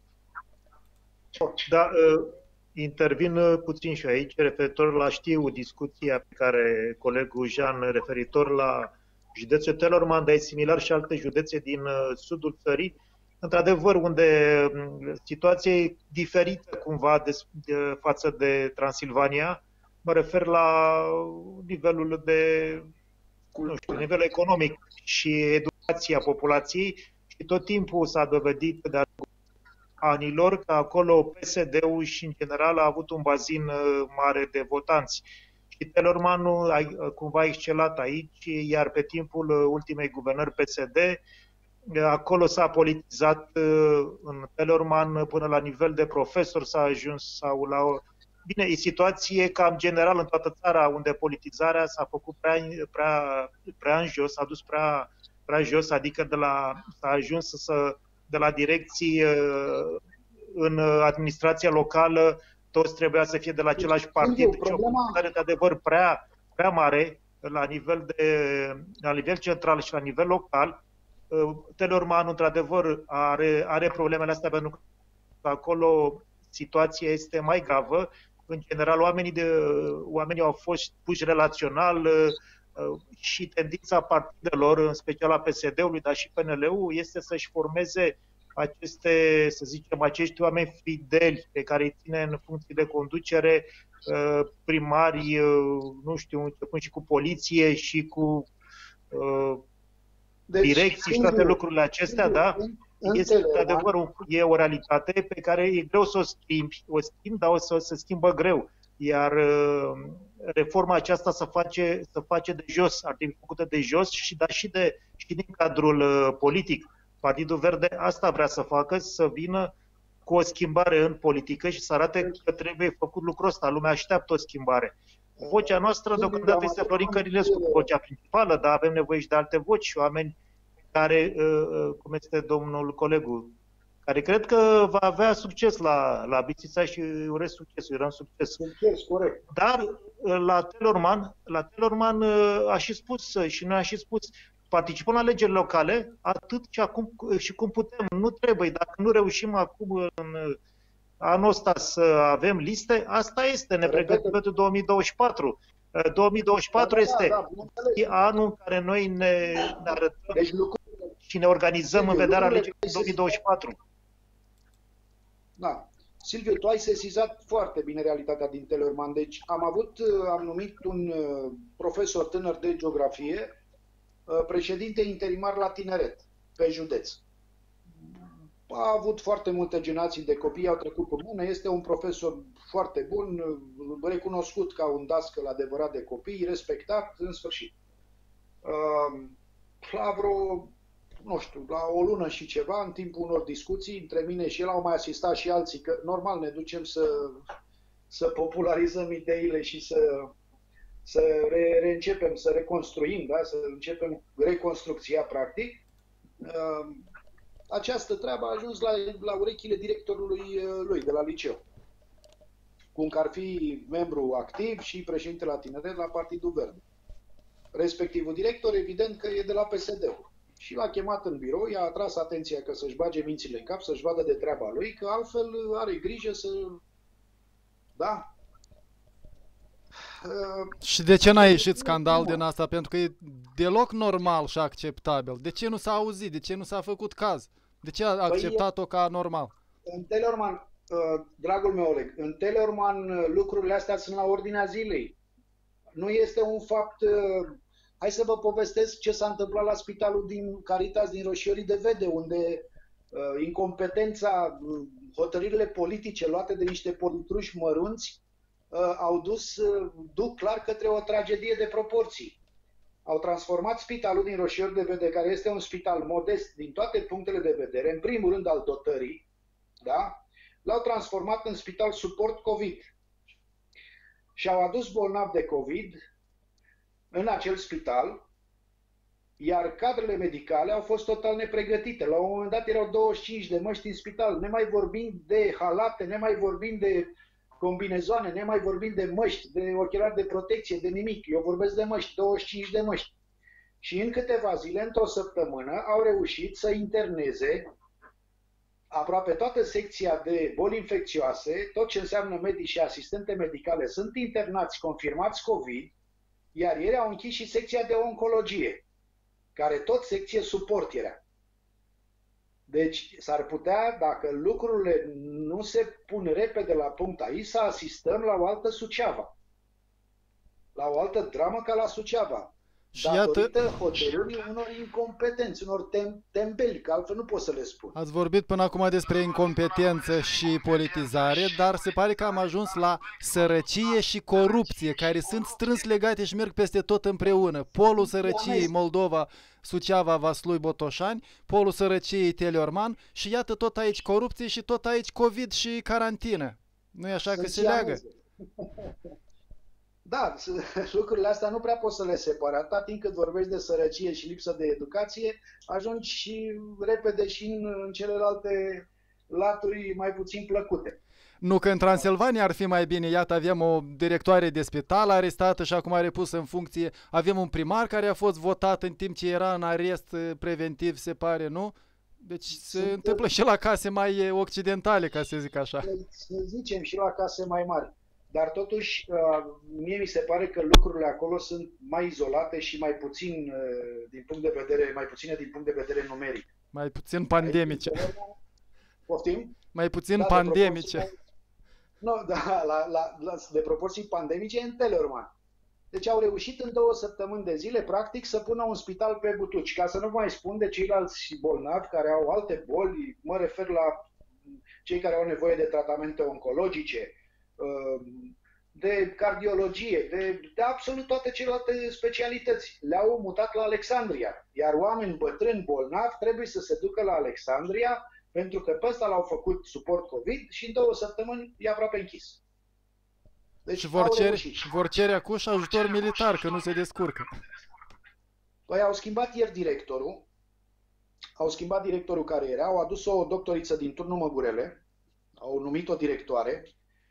Da, intervin puțin și aici, referitor la, știu, discuția pe care colegul Jean, referitor la județul Telorman, dar e similar și alte județe din sudul țării, într-adevăr, unde situația e diferită cumva de, de, față de Transilvania. Mă refer la nivelul de, nu știu, nivelul economic și educația populației, și tot timpul s-a dovedit de anilor că acolo P S D-ul și în general a avut un bazin mare de votanți. Și Telormanul a cumva excelat aici, iar pe timpul ultimei guvernări P S D, acolo s-a politizat în Telorman până la nivel de profesor, s-a ajuns sau la o... Bine, e situație cam general în toată țara, unde politizarea s-a făcut prea, prea, prea în jos, s-a dus prea, prea jos, adică de la, s-a ajuns să, de la direcții în administrația locală, toți trebuia să fie de la același partid. Deci o politizare de adevăr prea, prea mare la nivel, de, la nivel central și la nivel local. Telorman, într-adevăr, are, are problemele astea, pentru că acolo situația este mai gravă. În general, oamenii, de, oamenii au fost puși relațional și tendința partidelor, în special a P S D-ului, dar și P N L-ul, este să-și formeze aceste, să zicem, acești oameni fideli pe care îi ține în funcție de conducere, primari, nu știu, începând și cu poliție și cu deci, direcții și toate lucrurile acestea, da? Este, într-adevăr, e o realitate pe care e greu să o schimbi, o schimbi, dar o să se schimbă greu. Iar reforma aceasta se face, se face de jos, ar trebui făcută de jos, și dar și, de, și din cadrul politic. Partidul Verde asta vrea să facă, să vină cu o schimbare în politică și să arate că trebuie făcut lucrul ăsta. Lumea așteaptă o schimbare. Vocea noastră deocamdată este Florin Cărinescu, vocea principală, dar avem nevoie și de alte voci și oameni care, cum este domnul colegul, care cred că va avea succes la, la Bistrița și îi urez succes, îi urăm succes. Succes, corect. Dar la Telorman, la Telorman a și spus, și noi a și spus, participăm la alegerile locale atât și, acum, și cum putem. Nu trebuie, dacă nu reușim acum în anul ăsta să avem liste, asta este, ne pregătim pentru două mii douăzeci și patru. două mii douăzeci și patru da, este da, da, anul în care noi ne, ne arătăm deci, și ne organizăm în vederea alegerilor două mii douăzeci și patru. Da. Silviu, tu ai sesizat foarte bine realitatea din Telorman. Deci am avut, am numit un profesor tânăr de geografie președinte interimar la tineret, pe județ. A avut foarte multe generații de copii, au trecut cu mână, este un profesor foarte bun, recunoscut ca un dascăl adevărat de copii, respectat, în sfârșit. La vreo, nu știu, la o lună și ceva, în timpul unor discuții între mine și el, au mai asistat și alții, că normal ne ducem să, să popularizăm ideile și să să re, reîncepem, să reconstruim, da? Să începem reconstrucția, practic. Această treabă a ajuns la, la urechile directorului lui de la liceu, cum că ar fi membru activ și președinte la tineret la Partidul Verde. Respectivul director, evident că e de la P S D. Și l-a chemat în birou, i-a atras atenția că să-și bage mințile în cap, să-și vadă de treaba lui, că altfel are grijă să... Da? Și de ce n-a ieșit scandal din asta? Pentru că e deloc normal și acceptabil. De ce nu s-a auzit? De ce nu s-a făcut caz? De ce a acceptat-o ca normal? În Telorman, dragul meu Oleg, în Telorman lucrurile astea sunt la ordinea zilei. Nu este un fapt... Hai să vă povestesc ce s-a întâmplat la spitalul din Caritas din Roșiorii de Vede, unde uh, incompetența, uh, hotărârile politice luate de niște politruși mărunți uh, au dus, uh, duc clar către o tragedie de proporții. Au transformat spitalul din Roșiori de Vede, care este un spital modest din toate punctele de vedere, în primul rând al dotării, da? L-au transformat în spital suport COVID. Și au adus bolnavi de COVID în acel spital, iar cadrele medicale au fost total nepregătite. La un moment dat erau douăzeci și cinci de măști în spital, ne mai vorbim de halate, ne mai vorbim de combinezoane, ne mai vorbim de măști, de ochelari de protecție, de nimic. Eu vorbesc de măști, douăzeci și cinci de măști. Și în câteva zile, într-o săptămână, au reușit să interneze aproape toată secția de boli infecțioase, tot ce înseamnă medici și asistente medicale sunt internați, confirmați COVID, iar ieri au închis și secția de oncologie, care tot secție suport era. Deci s-ar putea, dacă lucrurile nu se pun repede la punct aici, să asistăm la o altă Suceava. La o altă dramă ca la Suceava. Și datorită iată, hotărârii unor incompetenți, unor tem tembeli, că altfel nu pot să le spun. ați vorbit până acum despre incompetență și politizare, dar se pare că am ajuns la sărăcie și corupție, care sunt strâns legate și merg peste tot împreună. Polul sărăciei Moldova, Suceava, Vaslui, Botoșani, polul sărăciei Teleorman și iată tot aici corupție și tot aici COVID și carantină. Nu e așa că se leagă? Da, lucrurile astea nu prea poți să le separi. Atâta timp cât vorbești de sărăcie și lipsă de educație, ajungi și repede și în, în celelalte laturi mai puțin plăcute. Nu că în Transilvania ar fi mai bine. Iată, avem o directoare de spital arestată și acum a repus în funcție. Avem un primar care a fost votat în timp ce era în arest preventiv, se pare, nu? Deci se Sunt întâmplă și la case mai occidentale, ca să zic așa. Să zicem și la case mai mari. Dar totuși, mie mi se pare că lucrurile acolo sunt mai izolate și mai puțin din punct de vedere, mai puține din punct de vedere numeric. Mai puțin pandemice. Poftim? Mai puțin da, pandemice. De nu, da, la, la, la, de proporții pandemice în Teleorman. Deci au reușit în două săptămâni de zile, practic, să pună un spital pe butuci. Ca să nu mai spun de ceilalți bolnavi care au alte boli, mă refer la cei care au nevoie de tratamente oncologice, de cardiologie, de, de absolut toate celelalte specialități. Le-au mutat la Alexandria, iar oameni bătrâni bolnavi trebuie să se ducă la Alexandria pentru că pe ăsta l-au făcut suport COVID și în două săptămâni e aproape închis. Deci și vor cere, vor cere acum și ajutor militar, că nu se descurcă. Păi au schimbat ieri directorul, au schimbat directorul care era, au adus o doctoriță din turnul Măgurele, au numit-o directoare.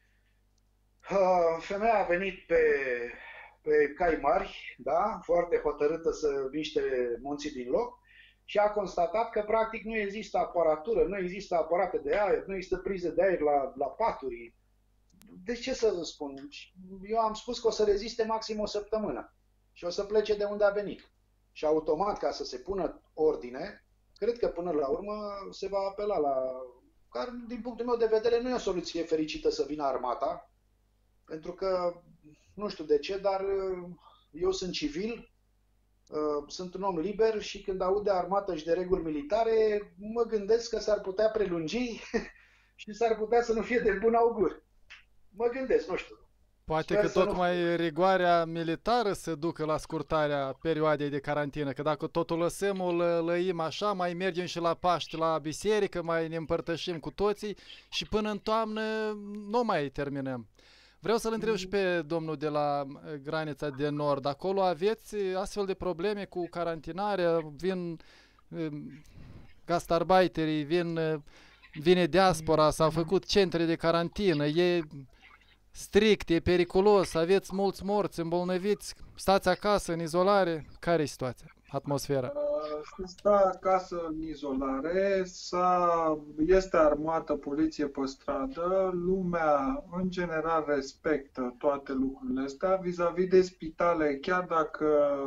Femeia a venit pe, pe cai mari, da? Foarte hotărâtă să miște munții din loc și a constatat că practic nu există aparatură, nu există aparate de aer, nu există prize de aer la, la paturi. Deci ce să vă spun? Eu am spus că o să reziste maxim o săptămână și o să plece de unde a venit. Și automat, ca să se pună ordine, cred că până la urmă se va apela la... Care, din punctul meu de vedere, nu e o soluție fericită să vină armata, pentru că, nu știu de ce, dar eu sunt civil, sunt un om liber și când aud de armată și de reguli militare, mă gândesc că s-ar putea prelungi și s-ar putea să nu fie de bun augur. Mă gândesc, nu știu. Poate că tocmai rigoarea militară se ducă la scurtarea perioadei de carantină, că dacă totul lăsăm, o lăim așa, mai mergem și la Paști, la biserică, mai ne împărtășim cu toții și până în toamnă nu mai terminăm. Vreau să-l întreb și pe domnul de la granița de nord. Acolo aveți astfel de probleme cu carantinarea? Vin gastarbeiterii, vin, vine diaspora, s-au făcut centre de carantină, e strict, e periculos, aveți mulți morți, îmbolnăviți, stați acasă în izolare. Care e situația, atmosfera? Se stă acasă în izolare, este armată, poliție pe stradă, lumea în general respectă toate lucrurile astea. Vis-a-vis de spitale, chiar dacă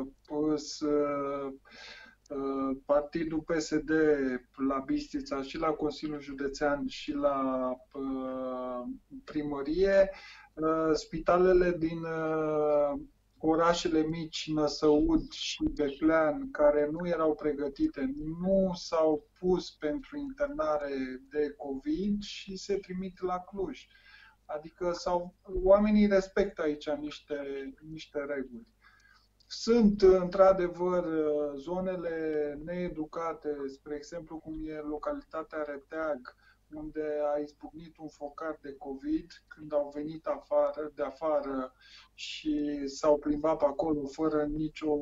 partidul P S D la Bistrița și la Consiliul Județean și la primărie, spitalele din orașele mici, Năsăud și Beclean, care nu erau pregătite, nu s-au pus pentru internare de COVID și se trimit la Cluj. Adică sau, oamenii respectă aici niște, niște reguli. Sunt, într-adevăr, zonele needucate, spre exemplu, cum e localitatea Reteag, unde a izbucnit un focar de COVID, când au venit afară, de afară și s-au plimbat pe acolo fără nicio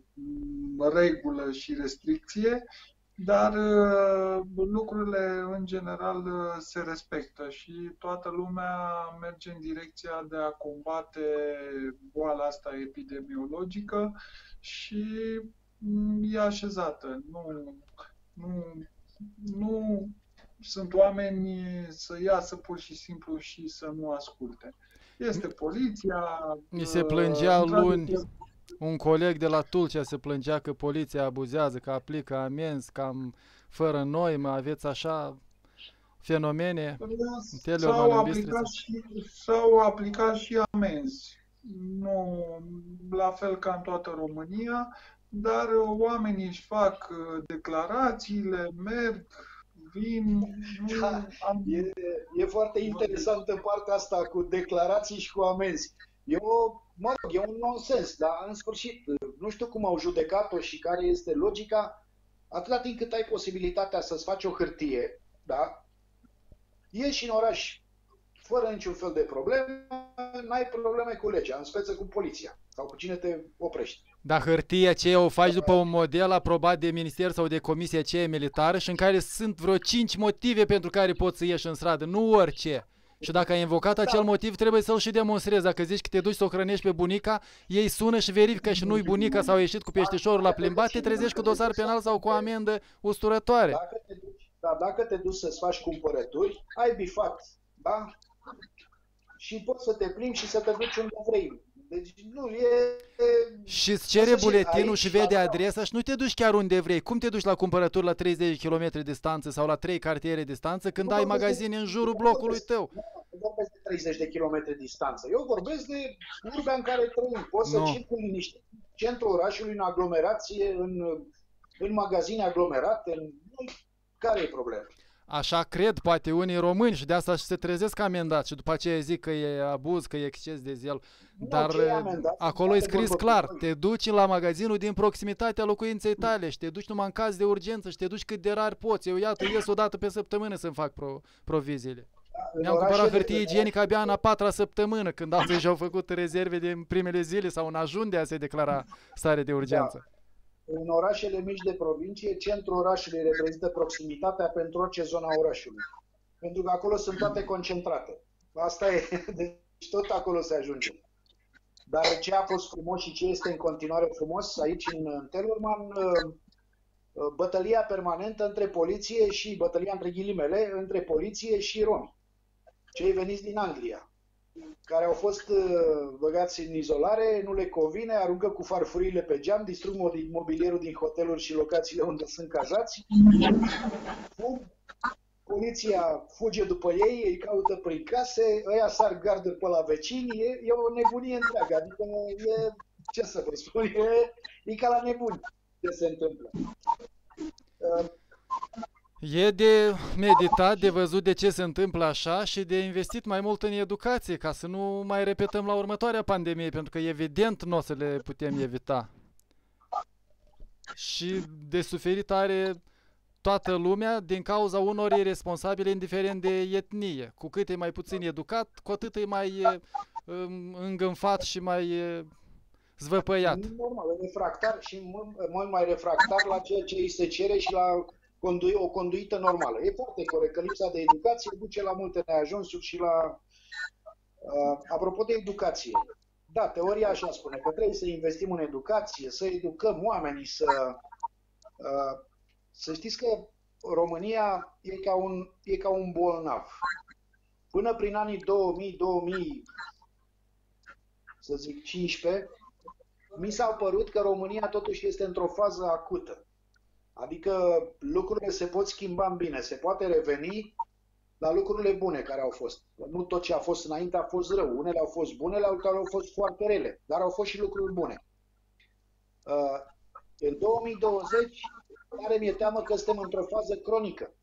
regulă și restricție, dar lucrurile, în general, se respectă și toată lumea merge în direcția de a combate boala asta epidemiologică și e așezată. Nu, nu, nu sunt oameni să iasă pur și simplu și să nu asculte. Este poliția... Mi se plângea luni, un coleg de la Tulcea se plângea că poliția abuzează, că aplică amenzi cam fără noi, mă aveți așa fenomene? S-au aplicat, și, s-au aplicat și amenzi. Nu la fel ca în toată România, dar oamenii își fac declarațiile, merg, vin... Nu, da, am... e, e foarte interesantă partea asta cu declarații și cu amenzi. Eu, mă rog, e un nonsens, dar în sfârșit, nu știu cum au judecat-o și care este logica, atâta timp cât ai posibilitatea să-ți faci o hârtie, da? Ieși în oraș fără niciun fel de probleme, n-ai probleme cu legea, în speță cu poliția sau cu cine te oprește. Dar hârtia aceea o faci după un model aprobat de minister sau de comisie aceea militară și în care sunt vreo cinci motive pentru care poți să ieși în stradă, nu orice. Și dacă ai invocat acel motiv, trebuie să-l și demonstrezi. Dacă zici că te duci să o hrănești pe bunica, ei sună și verifică și nu-i bunica sau a ieșit cu peștișorul la plimbat, te trezești cu dosar penal sau cu o amendă usturătoare. Dacă te duci, da, dacă te duci să-ți faci cumpărături, ai bifat, da? Și poți să te plimbi și să te duci unde vrei. Deci nu e... Și îți cere buletinul și vede adresa și nu te duci chiar unde vrei. Cum te duci la cumpărături la treizeci de kilometri distanță sau la trei cartiere distanță când ai magazine în jurul blocului tău? Nu vorbesc de treizeci de kilometri distanță. Eu vorbesc de urbea în care trăim. Poți să circuli liniștit în centrul orașului, în aglomerație, în, în magazine aglomerate. În... Care e problema? Așa cred, poate unii români și de asta și se trezesc amendați și după aceea zic că e abuz, că e exces de zel. Dar acolo e scris clar, te duci la magazinul din proximitatea locuinței tale și te duci numai în caz de urgență și te duci cât de rar poți. Eu iată, ies o dată pe săptămână să-mi fac pro, proviziile. Mi-am cumpărat hârtie igienică abia în a patra săptămână, când alții și-au făcut rezerve din primele zile sau în ajun de a se declara stare de urgență. Da. În orașele mici de provincie, centrul orașului reprezintă proximitatea pentru orice zona orașului. Pentru că acolo sunt toate concentrate. Asta e, deci tot acolo se ajunge. Dar ce a fost frumos și ce este în continuare frumos aici în Telorman, bătălia permanentă între poliție și, bătălia între ghilimele, între poliție și romi. Cei veniți din Anglia, care au fost băgați în izolare, nu le convine, aruncă cu farfurile pe geam, distrug mobilierul din hoteluri și locațiile unde sunt cazați, fug, poliția fuge după ei, îi caută prin case, ăia sar gardă pe la vecini, e, e o nebunie întreagă, adică e, ce să vă spun, e, e ca la nebuni ce se întâmplă. Uh, E de meditat, de văzut de ce se întâmplă așa și de investit mai mult în educație, ca să nu mai repetăm la următoarea pandemie, pentru că evident nu o să le putem evita. Și de suferit are toată lumea din cauza unor irresponsabile, indiferent de etnie. Cu cât e mai puțin educat, cu atât e mai îngânfat și mai zvăpăiat. Normal, refractar și mult mai refractar la ceea ce îi se cere și la o conduită normală. E foarte corect că lipsa de educație duce la multe neajunsuri și la... Uh, apropo de educație, da, teoria așa spune, că trebuie să investim în educație, să educăm oamenii, să... Uh, să știți că România e ca un, e ca un bolnav. Până prin anii două mii, două mii, să zic cincisprezece, mi s-a părut că România totuși este într-o fază acută. Adică lucrurile se pot schimba în bine, se poate reveni la lucrurile bune care au fost. Nu tot ce a fost înainte a fost rău. Unele au fost bune, altele au fost foarte rele, dar au fost și lucruri bune. Uh, în două mii douăzeci, tare mi-e teamă că suntem într-o fază cronică.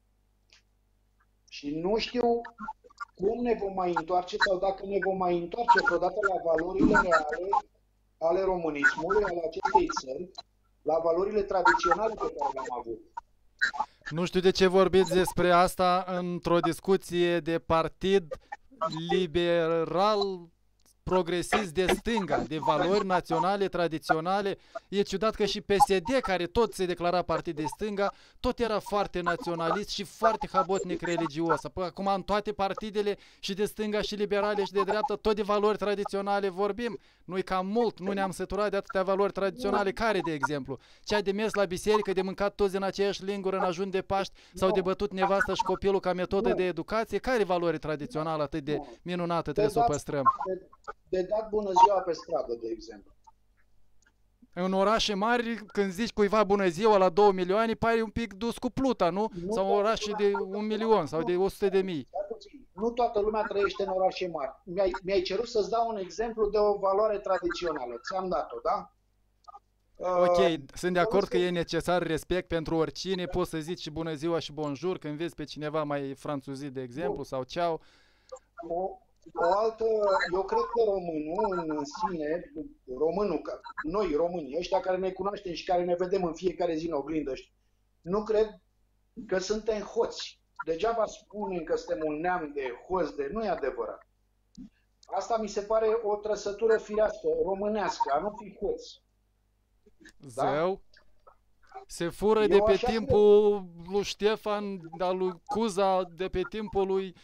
Și nu știu cum ne vom mai întoarce sau dacă ne vom mai întoarce vreodată la valorile reale ale românismului, ale acestei țări, la valorile tradiționale pe care le-am avut. Nu știu de ce vorbiți despre asta într-o discuție de partid liberal progresist de stânga, de valori naționale, tradiționale. E ciudat că și P S D, care tot se declara partid de stânga, tot era foarte naționalist și foarte habotnic religios. Apoi, acum în toate partidele și de stânga și liberale și de dreapta, tot de valori tradiționale vorbim. Nu-i cam mult, nu ne-am săturat de atâtea valori tradiționale. Care, de exemplu? Cea de mers la biserică, de mâncat toți din aceeași lingură în ajun de Paști sau de bătut nevasta și copilul ca metodă de educație? Care valori tradiționale atât de minunată trebuie să o păstrăm? De dat bună ziua pe stradă, de exemplu. În orașe mari, când zici cuiva bună ziua la două milioane, pare un pic dus cu pluta, nu? nu sau orașe de un milion sau de o sută de mii. Nu toată lumea trăiește în orașe mari. Mi-ai, mi-ai cerut să-ți dau un exemplu de o valoare tradițională. Ți-am dat-o, da? Ok, uh, sunt de acord că e necesar respect pentru oricine. Poți să zici și bună ziua și bonjour când vezi pe cineva mai franțuzit, de exemplu, Bun. sau ceau. O, O altă, eu cred că românul în sine, românul, noi românii, ăștia care ne cunoaștem și care ne vedem în fiecare zi în oglindă, nu cred că suntem hoți. Degeaba spunem că suntem un neam de hoți, de nu e adevărat. Asta mi se pare o trăsătură firească, românească, a nu fi hoți. Zău? Da? Se fură eu de pe timpul cred. lui Ștefan, al lui Cuza, de pe timpul lui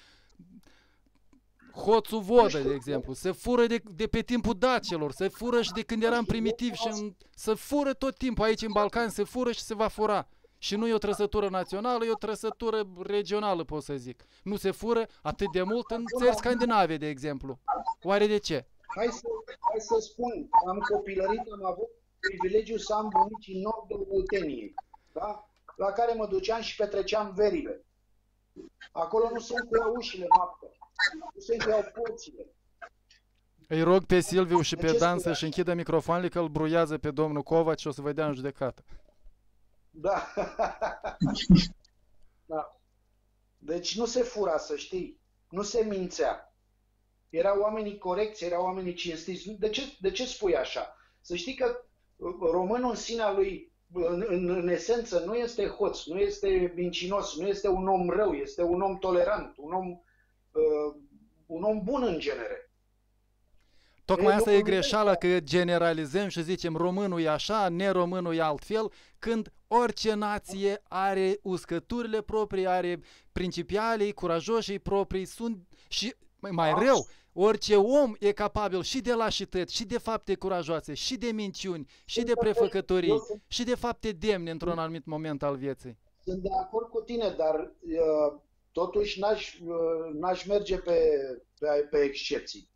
Hoțul Vodă, de exemplu, se fură de, de pe timpul dacelor, se fură și de când eram primitiv și în, se fură tot timpul aici în Balcani, se fură și se va fura. Și nu e o trăsătură națională, e o trăsătură regională, pot să zic. Nu se fură atât de mult în țări scandinave, de exemplu. Oare de ce? Hai să, hai să spun, am copilărit, am avut privilegiul să am bunici în nordul Olteniei, da? La care mă duceam și petreceam verile. Acolo nu se încuiau ușile noapte. Nu se încheiau porțile. Îi rog pe Silviu și pe Dan să-și închidă microfoanele, că îl bruiază pe domnul Covaci și o să vă dea în judecată. Da. Da. Deci nu se fura, să știi. Nu se mințea. Erau oamenii corecți, erau oamenii cinstiți. De ce, de ce spui așa? Să știi că românul în sinea lui, în, în, în esență, nu este hoț, nu este mincinos, nu este un om rău, este un om tolerant, un om Uh, un om bun în genere. Tocmai asta e greșeala, că generalizăm și zicem românul e așa, neromânul e altfel, când orice nație are uscăturile proprii, are principialii, curajoșii proprii, sunt și mai rău, orice om e capabil și de lașități, și de fapte curajoase, și de minciuni, și de prefăcătorii, și de fapte demne într-un anumit moment al vieții. Sunt de acord cu tine, dar uh, totuși n-aș, n-aș merge pe, pe, pe excepții.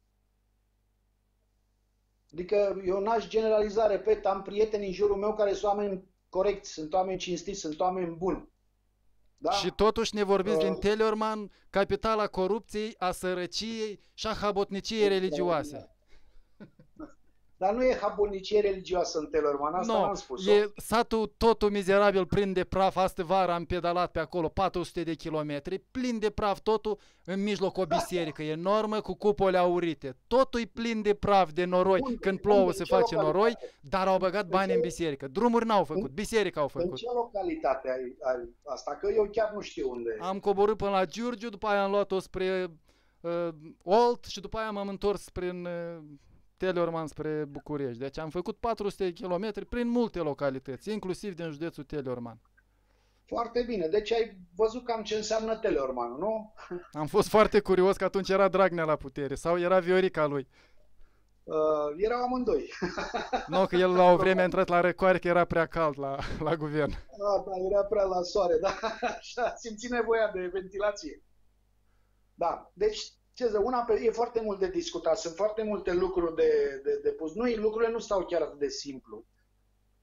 Adică eu n-aș generaliza, repet, am prieteni în jurul meu care sunt oameni corecți, sunt oameni cinstiți, sunt oameni buni. Da? Și totuși ne vorbiți uh, din Teleorman, capitala corupției, a sărăciei și a habotniciei religioase. Dar nu e habonicie religioasă în Teleorman, asta no, n-am spus. E satul totul mizerabil, plin de praf. Astă vară am pedalat pe acolo patru sute de kilometri, plin de praf, totul în mijloc o biserică enormă cu cupole aurite. Totul e plin de praf, de noroi. Unde? Când plouă Unde? se face noroi, dar au băgat bani în biserică. Drumuri n-au făcut, biserică au făcut. În ce localitate ai, ai asta? Că eu chiar nu știu unde. Am coborât până la Giurgiu, după aia am luat-o spre uh, Olt și după aia m-am întors prin... Uh, Teleorman spre București. Deci am făcut patru sute de kilometri prin multe localități, inclusiv din județul Teleorman. Foarte bine. Deci ai văzut cam ce înseamnă Teleorman, nu? Am fost foarte curios că atunci era Dragnea la putere sau era Viorica lui. Uh, erau amândoi. Nu, no, că el la o vreme a intrat la răcoare că era prea cald la, la guvern. Ah, da, era prea la soare, da. Așa, simți nevoia de ventilație. Da, deci ce zic, una pe, e foarte mult de discutat, sunt foarte multe lucruri de, de, de pus. Nu, lucrurile nu stau chiar atât de simplu.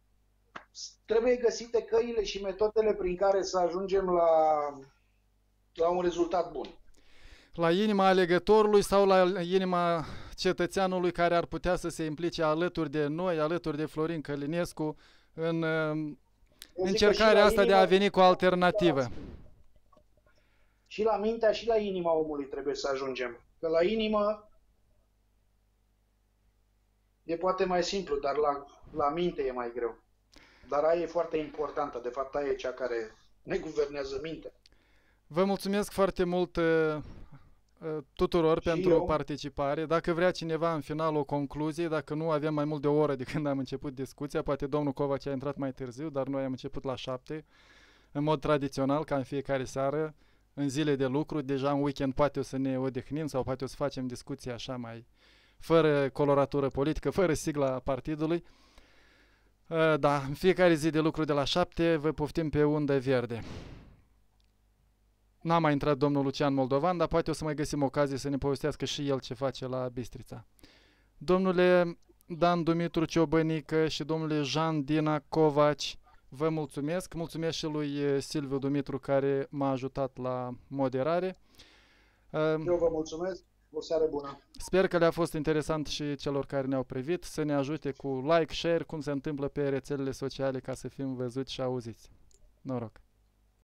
Trebuie găsite căile și metodele prin care să ajungem la, la un rezultat bun. La inima alegătorului sau la inima cetățeanului care ar putea să se implice alături de noi, alături de Florin Călinescu, în uh, încercarea asta de a veni cu o alternativă? Și la mintea și la inima omului trebuie să ajungem. Că la inimă e poate mai simplu, dar la, la minte e mai greu. Dar aia e foarte importantă. De fapt, aia e cea care ne guvernează mintea. Vă mulțumesc foarte mult uh, tuturor și pentru eu. participare. Dacă vrea cineva în final o concluzie, dacă nu avem mai mult de o oră de când am început discuția, poate domnul Covaci a intrat mai târziu, dar noi am început la șapte, în mod tradițional, ca în fiecare seară, în zile de lucru, deja în weekend poate o să ne odihnim sau poate o să facem discuții așa mai fără coloratură politică, fără sigla partidului. Da, în fiecare zi de lucru de la șapte vă poftim pe undă verde. N-a mai intrat domnul Lucian Moldovan, dar poate o să mai găsim ocazie să ne povestească și el ce face la Bistrița. Domnule Dan Dumitru Ciobănică și domnule Jean Dina Covaci, vă mulțumesc. Mulțumesc și lui Silviu Dumitru care m-a ajutat la moderare. Eu vă mulțumesc. O seară bună. Sper că le-a fost interesant și celor care ne-au privit, să ne ajute cu like, share, cum se întâmplă pe rețelele sociale ca să fim văzuți și auziți. Noroc!